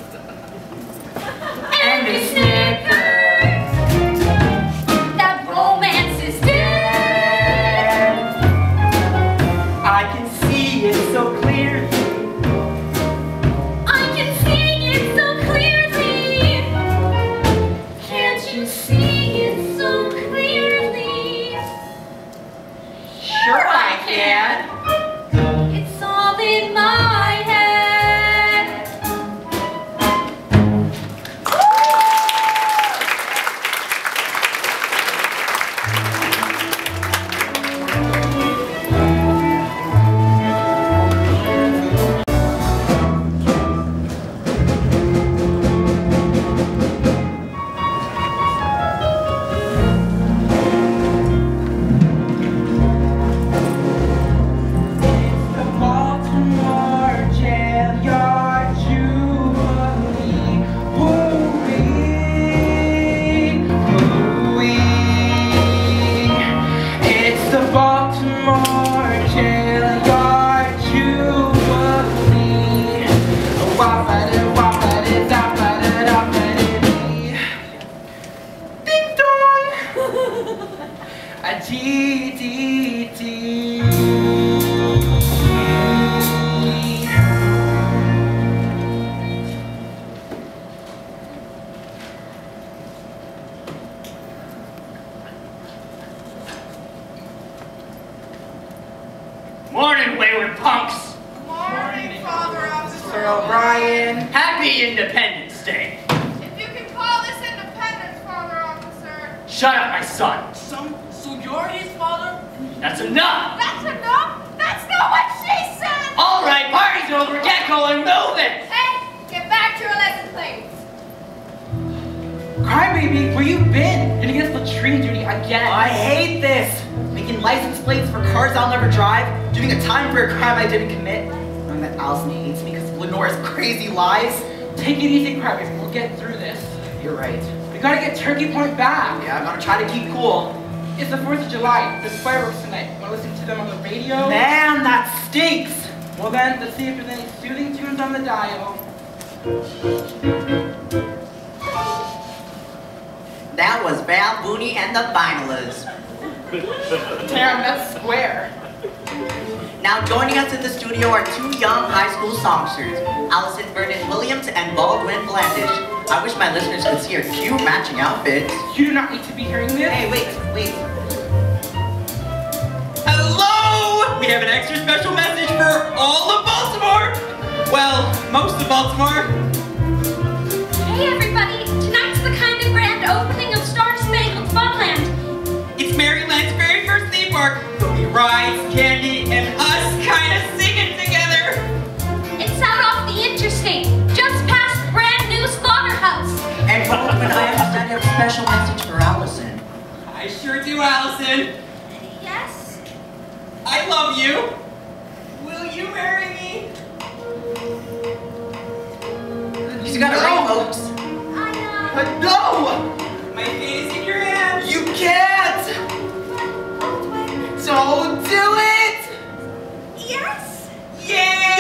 And it's snickers that romance is dead. I can see it so clearly. I can see it so clearly. Can't you see it so clearly? Sure I can. It's all in my head. The Baltimore jail yard jubilee. Hooray, hooray. It's the Baltimore jail yard jubilee. Whoppity, whoppity, doppity, doppity. Ding dong. A G D D. Morning, wayward punks! Morning, Father Officer Sir O'Brien. Happy Independence Day! If you can call this independence, Father Officer. Shut up, my son! So, so you're his father? That's enough! That's enough? That's not what she said! All right, party's over. Get going, move it! Hey, get back to your lesson plates. Crybaby, where you been? Gonna get latrine duty again. I hate this. Making license plates for cars I'll never drive, doing a time for a crime I didn't commit, knowing that Allison hates me because of Lenore's crazy lies. Take it easy, Crybaby. We'll get through this. You're right. We gotta get Turkey Point back. Yeah, I'm gonna try to keep cool. It's the fourth of July. There's fireworks tonight. Wanna listen to them on the radio? Man, that stinks. Well then, let's see if there's any soothing tunes on the dial. That was Val Booney and the Finalists. Damn, that's square. Now joining us in the studio are two young high school songsters, Allison Vernon Williams and Baldwin Blandish. I wish my listeners could see our cute matching outfits. You do not need to be hearing this. Hey, wait, wait. Hello! We have an extra special message for all of Baltimore. Well, most of Baltimore. Hey everybody, tonight's the kind of grand opening of Star Spangled Funland. It's Maryland's very first theme park. There'll be rides, candy, and us kind of singing together. It's out off the interstate, just past the brand new slaughterhouse. And Baldwin, I understand you have a special message for Allison. I sure do, Allison. Yes? I love you. Will you marry me? He's got a ring, folks. I, uh... But no! My fate is in your hands. You can't! Baldwin. Don't do it! Yes? Yeah!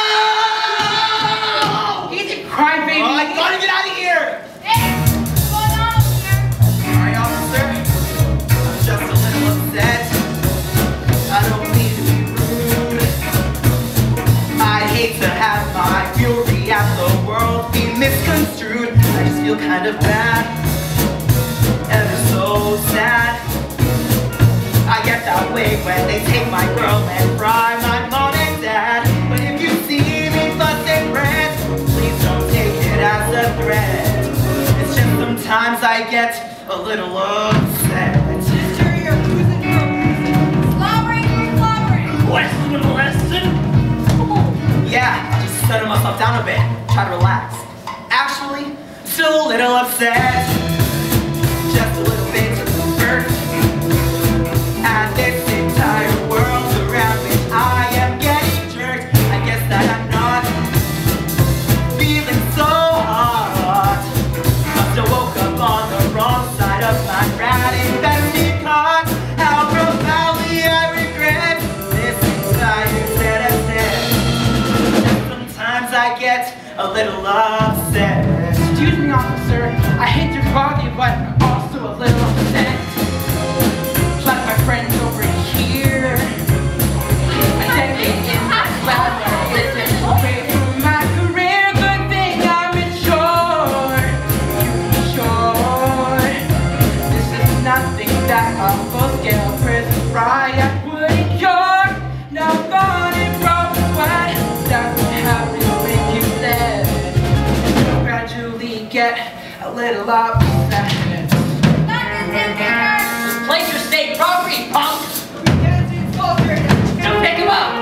No! He's a crybaby. Oh, I gotta get out of here! Hey, what's going on here? Sorry, officer. I'm just a little upset. I don't mean to be rude. I hate to have my fury at the world be misconstrued. I just feel kind of bad. Ever so sad. I get that way when they take my girl and fry my mom and dad. But if you see me fuss and rant, please don't take it as a threat. It's just sometimes I get a little upset. Mister, you're cruising, you're cruising. Slobbering, you're slobbering. Question of a lesson? Yeah, I'll just settle myself down a bit, try to relax. Actually, still a little upset. Just a little bit hurt. At this entire world around which I am getting jerked. I guess that I'm not feeling so hot. Must have woke up on the wrong side of my rat-infested cot. How profoundly I regret this entire set of steps. Sometimes I get a little upset. Excuse me, officer. I hate to bother you, but I'm also a little upset. Like my friends over here. I take it in my class. Listen, away from my career. Good thing I'm insured. You be sure. This is nothing that a full-scale prison riot would endure. Now gone and broke what doesn't happen when you let gradually get a little upset. Place your state property, punk! Now pick him up!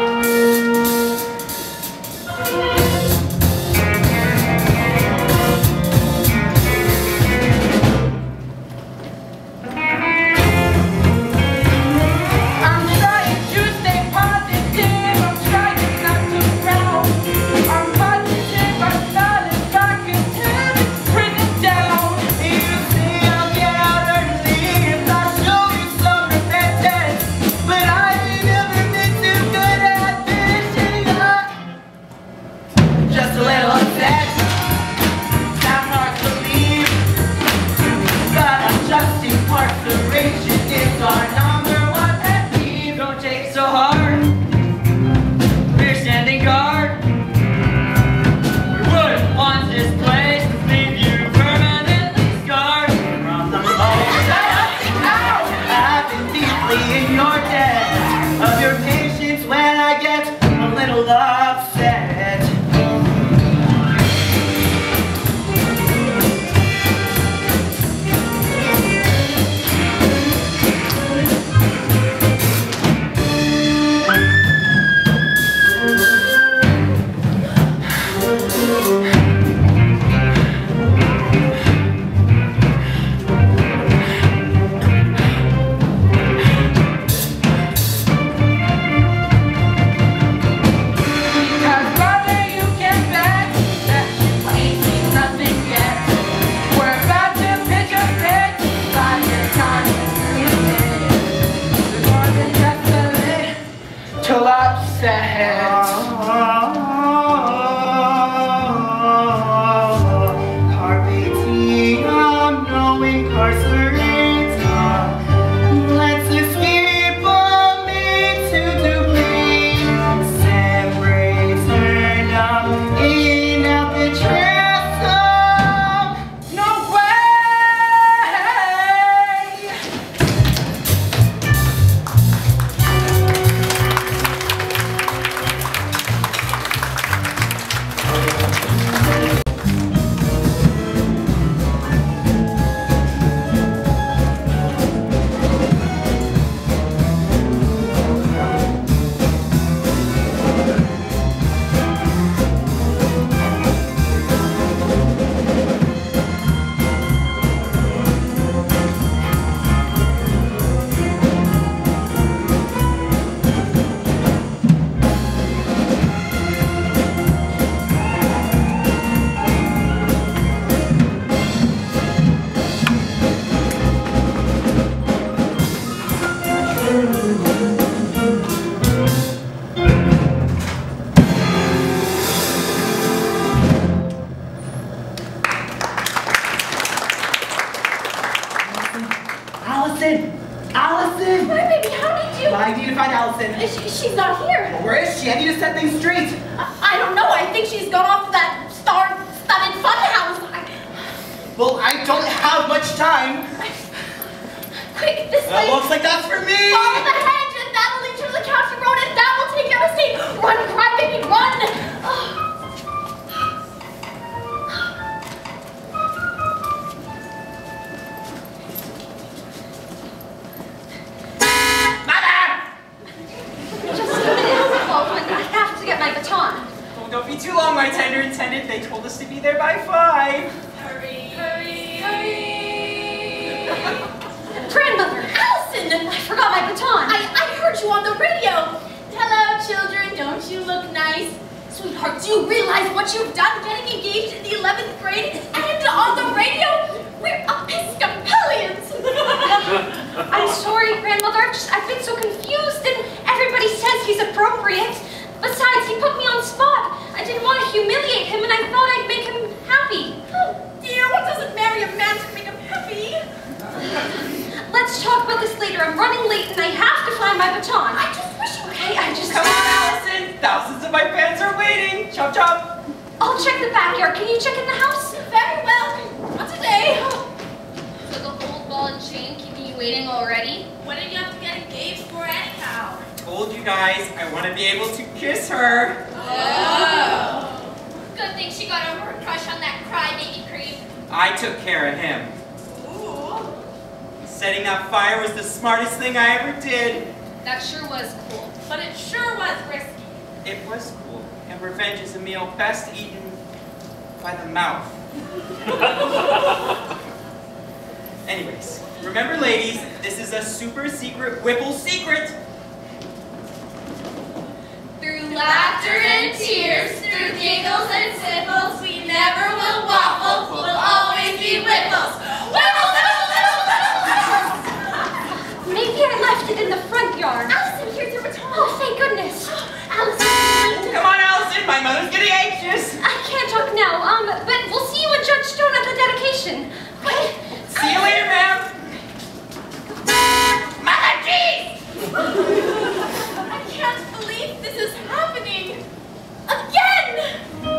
I'm trying to stay positive. I'm trying not to frown. I'm positive I'm not if I can turn this prison down. You say I'll get out early if I show you some repentance. But I've never been too good at finishing up. Just a little upset. Sounds hard to believe. But I'm just incarceration is our number one pet peeve. Don't take it so hard. We're standing guard. We wouldn't want this place to leave you permanently scarred from the moment. I've been deeply in your debt of your patience when I get a little upset. Because brother, you can bet that you ain't seen nothing yet. We're about to pitch a fit by your time is We're more than just a little upset. I need to find Allison. She, she's not here. Where is she? I need to set things straight. I, I don't know. I think she's gone off to that star-studded funhouse. I, Well, I don't have much time. quick, this That way. looks like that's for me. Follow the hedge, and that'll lead you to the country road, and that will take you to state. Run, cry, baby, run! Oh. Just a minute, Baldwin. I have to get my baton. Oh, don't be too long, my tender intended. They told us to be there by five. Hurry, hurry, hurry. Grandmother, Allison! I forgot my baton. I, I heard you on the radio. Hello, children. Don't you look nice? Sweetheart, do you realize what you've done getting engaged in the eleventh grade and on the radio? We're Episcopalians. I'm sorry, Grandmother. I've, just, I've been so confused, and everybody says he's appropriate. Besides, he put me on the spot. I didn't want to humiliate him, and I thought I'd make him happy. Oh, dear, what doesn't marry a man to make him happy? Let's talk about this later. I'm running late, and I have to find my baton. I just wish you Okay, I just... Come on, Allison. Thousands of my fans are waiting. Chop, chop. I'll check the backyard. Can you check in the house? Very well. Not today. So the old ball and chain keeping you waiting already? When did you have to get engaged for anyhow? Told you guys, I want to be able to kiss her. Oh. Good thing she got over her crush on that crybaby creep. I took care of him. Ooh. Setting that fire was the smartest thing I ever did. That sure was cool. But it sure was risky. It was cool, and revenge is a meal best eaten by the mouth. Anyways, remember ladies, this is a super secret Whipple secret. Through laughter and tears, through giggles and sniffles, we never will waffle, we'll always be Whipples. Whipples, Whipples, Whipples, Whipples, Whipples! Maybe I left it in the front yard. Allison, here's your baton. Oh, thank goodness. Allison! Come on, Allison, my mother's getting anxious. I can't talk now, um, but we'll see you in Judge Stone at the dedication. Wait. See you later, ma'am. Mother, jeez! I can't believe this is happening again!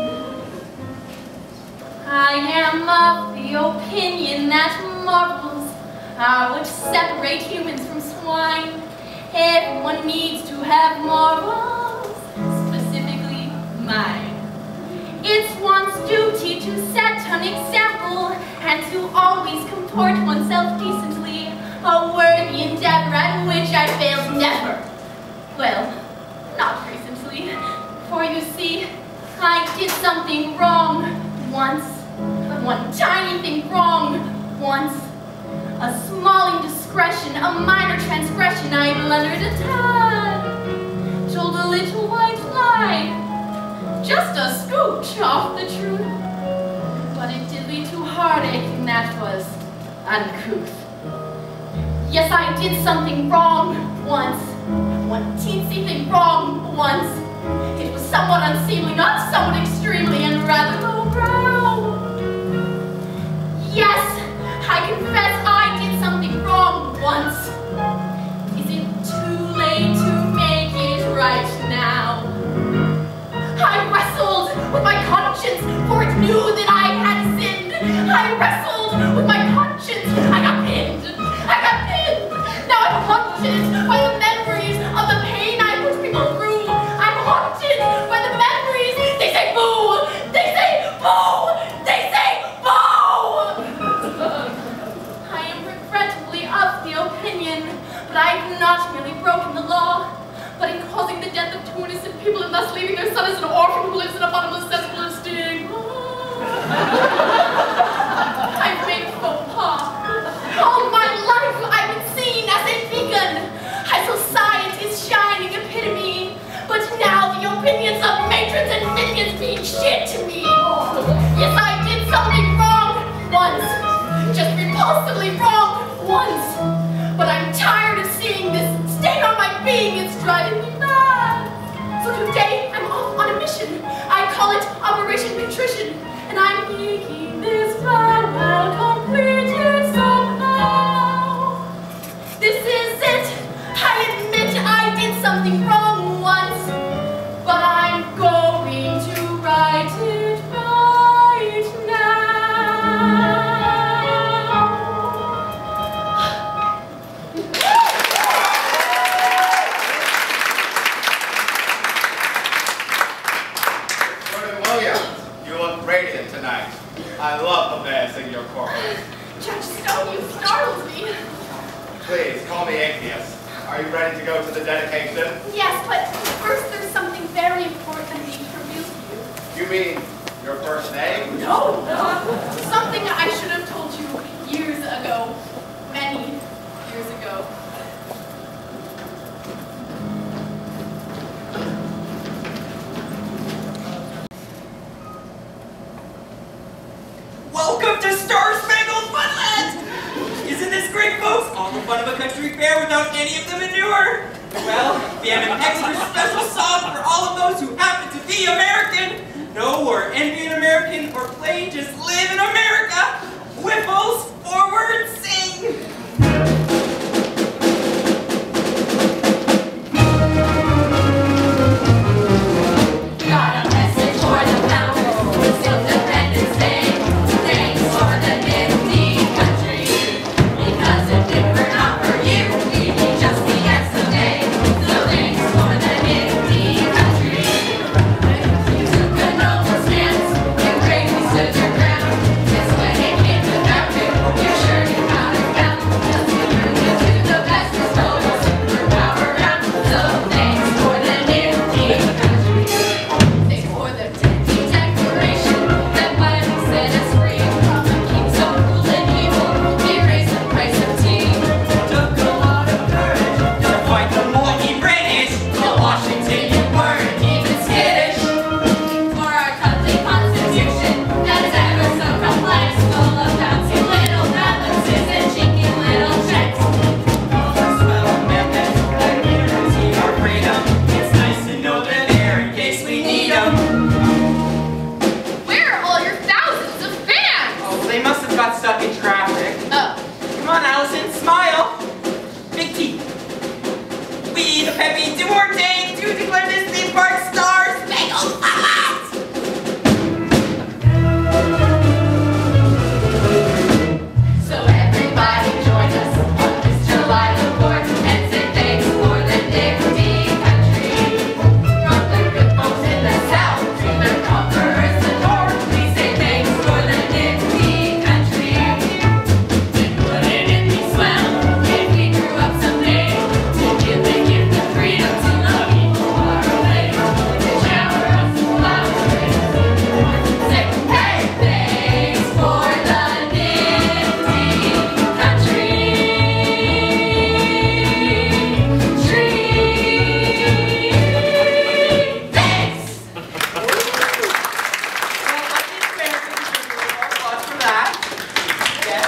I am of the opinion that marbles are what separate humans from swine. Everyone needs to have morals, specifically mine. It's one's duty to set an example and to always comport oneself decently, a worthy endeavor at which I failed never. Well, not recently, for you see, I did something wrong once, one tiny thing wrong once. A small indiscretion, a minor transgression, I blundered a tad, told a little white lie. Just a scooch off the truth, but it did lead to heartache, and that was uncouth. Yes, I did something wrong once, one teensy thing wrong once. It was somewhat unseemly, not somewhat extremely, and rather lowbrow. Yes, I confess I did something wrong once. Is it too late to make it right now? I wrestled with my conscience, for it knew that I had sinned. I wrestled with my conscience. I got pinned. I got pinned. Now I'm haunted by the memories of the pain I put people through. I'm haunted by the memories. They say boo. They say boo. everything tonight. I love the mess in your courtroom. Judge Stone, you startled me. Please, call me Atheist. Are you ready to go to the dedication? Yes, but first there's something very important I need to reveal to you. You mean your first name? No, no. Something I should have told you years ago. Many years ago. Welcome to Star Spangled Funland! Isn't this great, folks? All the fun of a country fair without any of the manure. Well, we have an extra special song for all of those who happen to be American. No, or envy an American, or plain just live in America. Whipples, forward, sing! Got a message for the founders, it's Independence Day. Thanks for the nifty country. Because if it were not for you, we'd be just the ants today. So thanks for the nifty country. You took a noble stance, you bravely stood your ground. Yes, when it came to drafting, you sure knew how to count. Just we turned you to the best total superpower round. So thanks for the nifty country. Thanks for the Tempting Declaration that finally set us free from the king so cruel and evil. Erase the price of tea. Took a lot of courage to fight the mighty British. Till Washington, you weren't even skittish. For our country constitution that is ever so complex, full of bouncy little balances and cheeky little checks. Swell amendments, community, our freedom. It's nice to know they're there in case we need them. Where are all your thousands of fans? Oh, they must have got stuck in traffic. Oh, Come on, Allison, smile. Big T. We, the Peppy, do ordain to declare this theme park Star Spangled Funland. So everybody join us on this July the fourth and say thanks for the nifty country. From the good folks in the south to the conquerors the north, we say thanks for the nifty country. And wouldn't it be swell if we grew up someday to give the gift of freedom to the people far away? To shower us with flowers and say, hey, thanks for the nifty country tree. Thanks. Well, I think fans should give a little applause for that. Yes.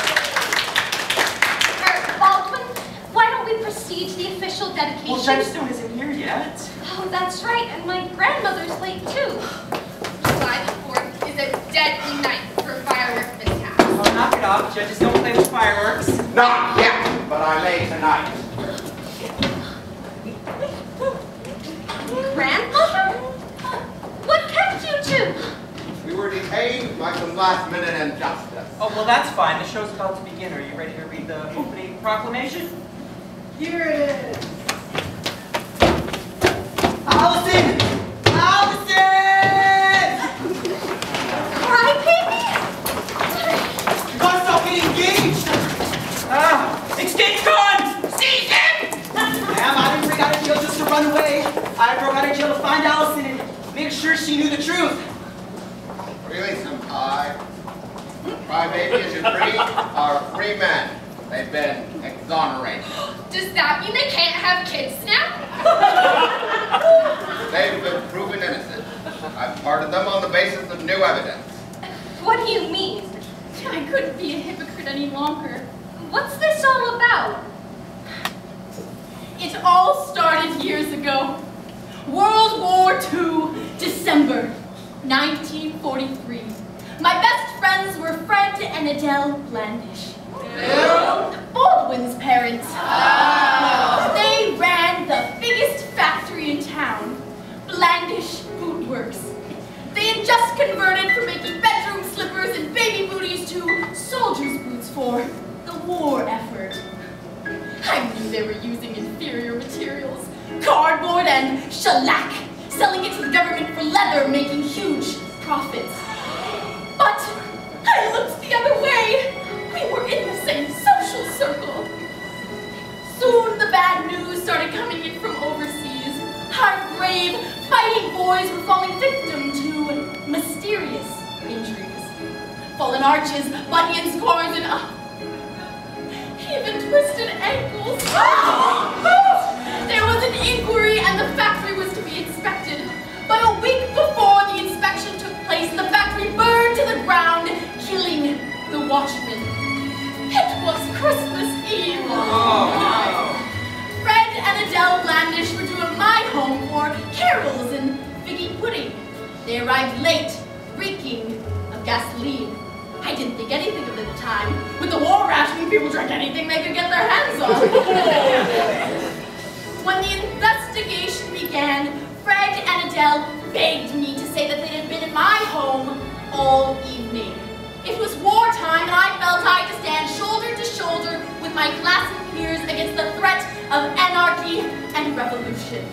Er, Baldwin, why don't we proceed to the official dedication? Well, Judge Stone isn't here yet. Oh, that's right, and my grandmother's late too. July the fourth is a deadly night for fireworks mishaps. Oh, knock it off. Judges don't play with fireworks. Not yet, but I may tonight. Grandmother? What kept you two? We were detained by some last-minute injustice. Oh, well, that's fine. The show's about to begin. Are you ready to read the opening proclamation? Here it is. Allison! Allison! Crybaby? You gotta stop getting engaged! Ah! Exchange gone! Seize him! Ma'am, I didn't break out of jail just to run away. I broke out of jail to find Allison and make sure she knew the truth. Really, Senpai? Crybaby, as you free, are free men. They've been exonerated. Does that mean they can't have kids now? They've been proven innocent. I've pardoned them on the basis of new evidence. What do you mean? I couldn't be a hypocrite any longer. What's this all about? It all started years ago. World War Two, December nineteen forty-three. My best friends were Fred and Adele Blandish. Baldwin's parents. They ran the biggest factory in town, Blandish Boot Works. They had just converted from making bedroom slippers and baby booties to soldiers' boots for the war effort. I knew they were using inferior materials, cardboard and shellac, selling it to the government for leather, making huge profits. But boys were falling victim to mysterious injuries. Fallen arches, bunions, corns, and uh, even twisted ankles. There was an inquiry and the factory was to be inspected. But a week before the inspection took place, the factory burned to the ground, killing the watchman. It was Christmas Eve. Oh, Fred and Adele Blandish were due at my home for carols and figgy pudding. They arrived late, reeking of gasoline. I didn't think anything of it at the time. With the war rationing, people drank anything they could get their hands on. When the investigation began, Fred and Adele begged me to say that they had been in my home all evening. It was wartime, and I felt I had to stand shoulder to shoulder with my class and peers against the threat of anarchy and revolution.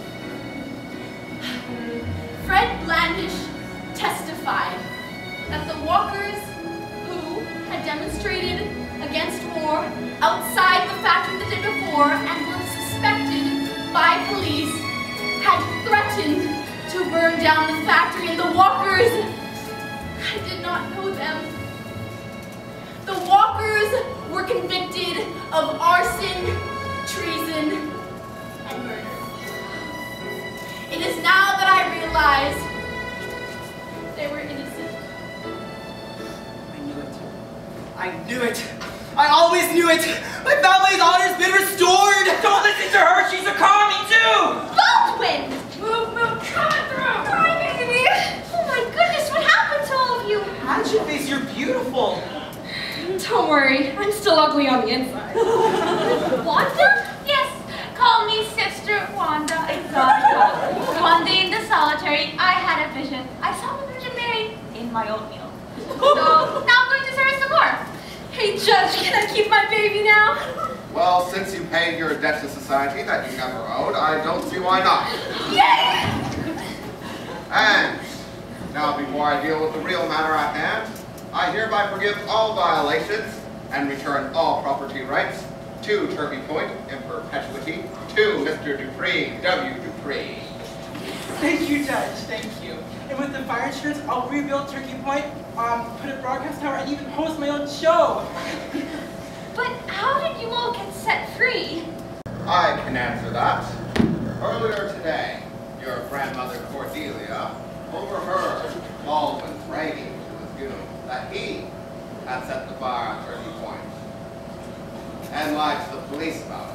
Fred Blandish testified that the walkers who had demonstrated against war outside the factory the day before and were suspected by police had threatened to burn down the factory, and the walkers, I did not know them. The walkers were convicted of arson, treason, and murder. It is now that I realize they were innocent. I knew it. I knew it. I always knew it. My family's honor's been restored. Don't listen to her. She's a commie too. Baldwin! Move, move, coming through! Hi, baby! Oh my goodness, what happened to all of you? How'd you face? You're beautiful. Don't worry, I'm still ugly on the inside. Wanda? Yes, call me Sister Wanda Exotica. One day in the solitary, I had a vision. I saw the Virgin Mary in my oatmeal. So now I'm going to serve some more. Hey, Judge, can I keep my baby now? Well, since you paid your debt to society that you never owed, I don't see why not. Yay! And now, before I deal with the real matter at hand, I hereby forgive all violations and return all property rights to Turkey Point in perpetuity to Mister Dupree, W. Dupree. Thank you, Judge. Thank you. And with the fire insurance, I'll rebuild Turkey Point, um, put a broadcast tower, and even host my own show. But how did you all get set free? I can answer that. Earlier today, your grandmother Cordelia overheard Baldwin bragging to his goon that he had set the fire on Turkey Point and lied to the police about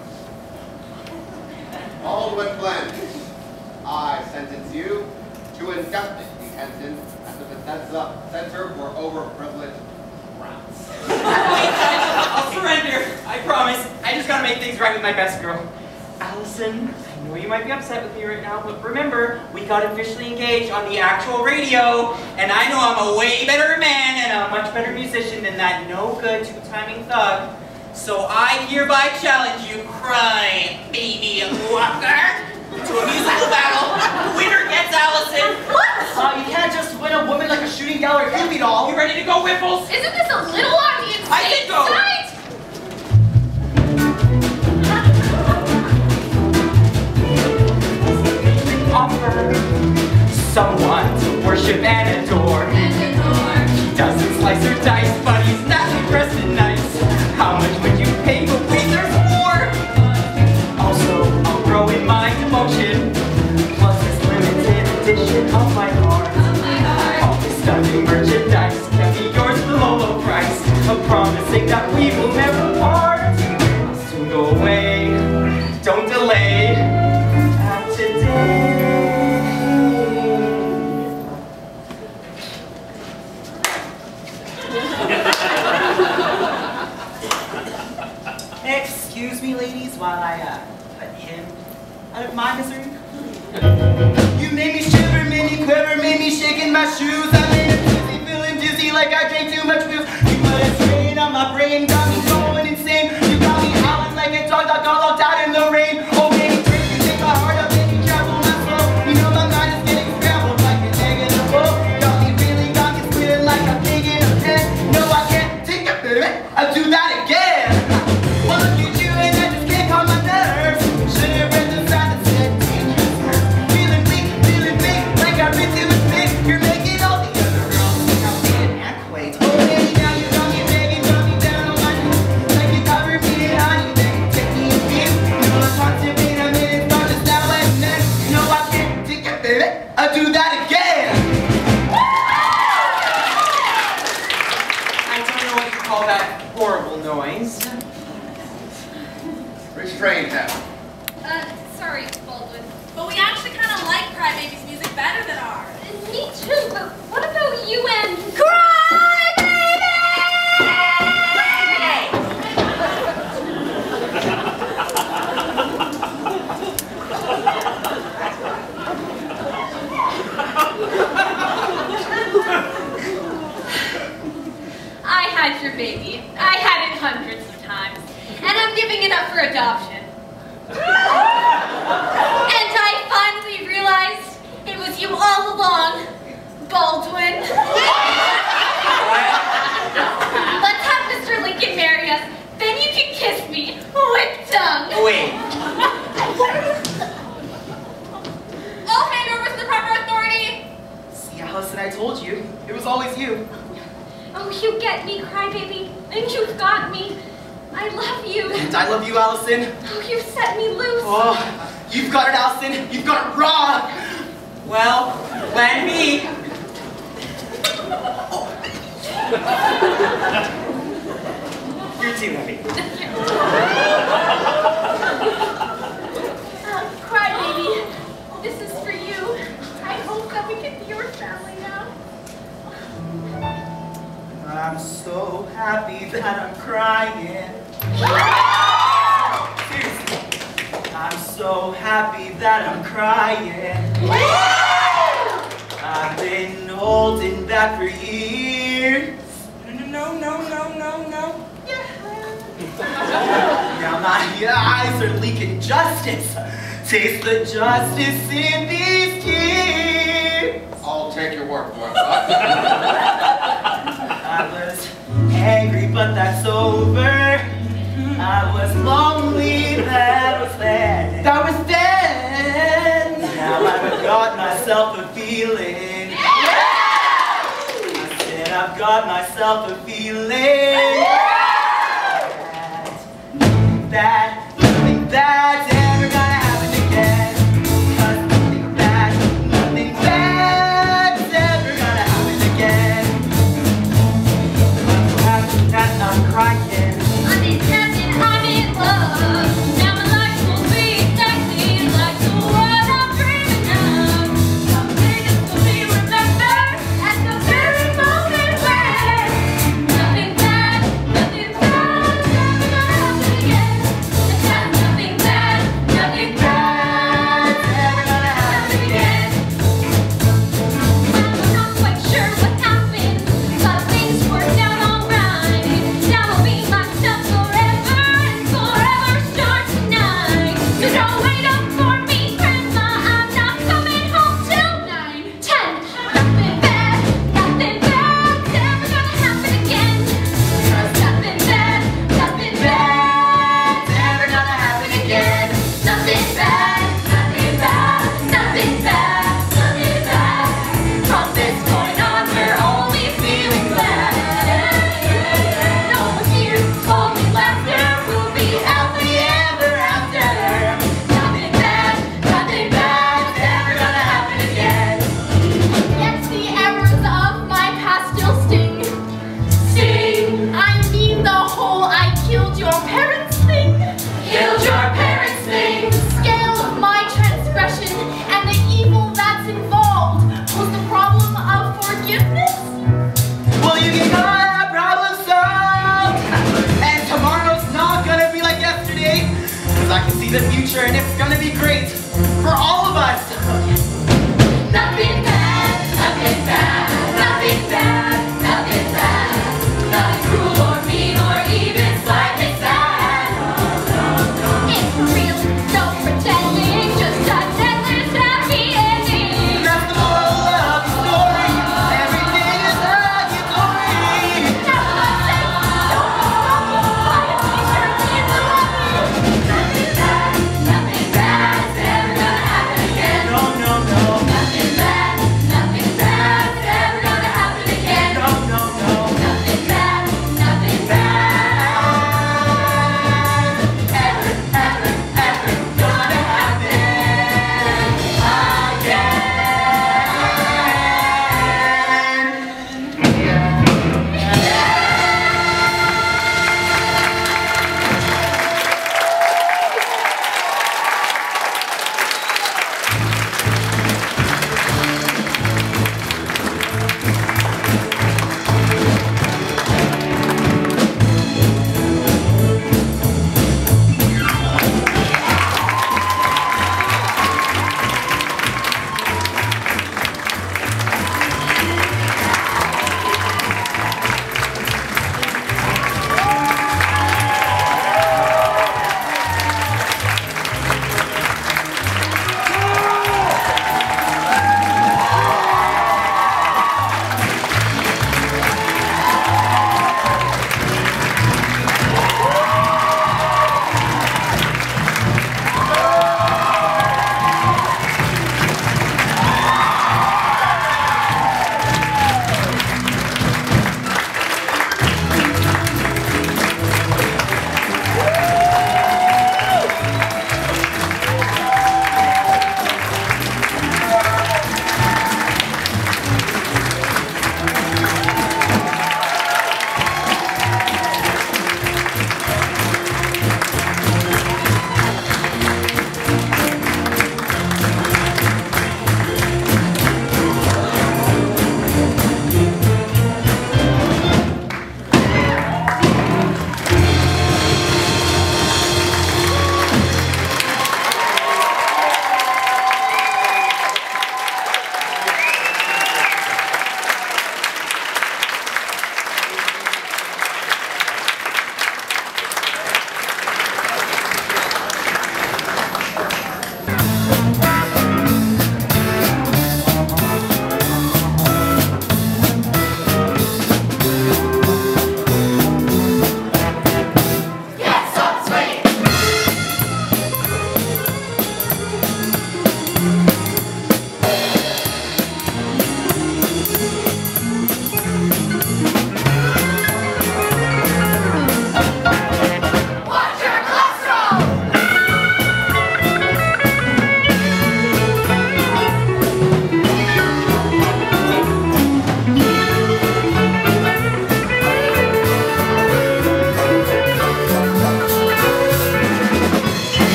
it. Baldwin Blandish, I sentence you to indefinite detention at the Bethesda Center for Overprivileged Brats. I'll surrender. I promise. I just gotta make things right with my best girl. Allison, I know you might be upset with me right now, but remember, we got officially engaged on the actual radio, and I know I'm a way better man and a much better musician than that no-good two-timing thug. So I hereby challenge you, cry baby walker, to a musical battle. The winner gets Allison. What? Uh, you can't just win a woman like a shooting gallery Barbie doll. You ready to go, Whipples? Isn't this a little on the insane I think so. side? Offer someone to worship and adore. He doesn't slice or dice, but he's not dressed in nice. How much would you pay? But wait, there's more. Also, I'll grow in my devotion. Plus this limited edition of my heart. All this stunning merchandise can be yours for low, low price. I'm promising that we will never part. I'll soon go away. Don't delay. Not today. Excuse me, ladies, while I uh, put him out of my misery. You made me shiver, made me quiver, made me shake in my shoes. I made a dizzy, feeling dizzy like I drank too much booze. You put a strain on my brain, got me going insane. You got me howling like a dog that got locked out in the rain. Oh, baby, take me, take my heart up, baby, travel my soul. You know my mind is getting scrambled like an egg in a bowl. Got me really, got me squealing like a pig in a pen. No, I can't take it, baby, I'll do that again. Well, look at you and I just can't calm my nerves. Should've read the sign that said dangerous. Feeling weak, feeling big, like I really call that horrible noise. Restrain him. Uh, sorry, Baldwin. But we actually kind of like Crybaby's music better than ours. Me too, but what about you and I had your baby. I had it hundreds of times. And I'm giving it up for adoption. And I finally realized it was you all along, Baldwin. Let's have Mister Lincoln marry us. Then you can kiss me with tongue. Wait. I'll hand over to the proper authority. See, Allison, I told you. It was always you. Oh, you get me, Crybaby, and you've got me. I love you. And I love you, Allison. Oh, you set me loose. Oh, you've got it, Allison. You've got it wrong. Well, plan B. You're too heavy. Uh, Crybaby, this is for you. I hope that we can be your family now. I'm so happy that I'm crying. Seriously, I'm so happy that I'm crying. I've been holding back for years. No, no, no, no, no. Now my eyes are leaking justice. Taste the justice in these tears. I'll take your word for it, bud. I was angry, but that's over. I was lonely, that was then. That was then. Now I've got myself a feeling. I said I've got myself a feeling. That, nothing that's ever gonna happen again. 'Cause nothing bad, nothing bad's ever gonna happen again. I'm so happy that I'm crying. I'm in heaven, I'm in love. Now my life will be exactly like the one I'm dreaming of. Someday this will be remembered at the very moment when nothing bad, nothing bad's ever gonna happen again. And that nothing bad, nothing bad's ever gonna happen again. I'm not quite sure what happened, but things worked out alright. Now I'll be myself forever, and forever starts tonight. So don't wait up for me, Grandma. I'm not coming home till nine, ten. Nothing bad, nothing bad's ever gonna happen again. 'Cause nothing bad, nothing bad's ever gonna happen again. Nothing bad, nothing bad, nothing bad, nothing bad. From this point on, we're only feeling glad. No more tears, only laughter. We'll be happy ever after. Nothing bad, nothing bad's ever gonna happen again. Yet the errors of my past still sting. Sting. I mean the whole I killed your parents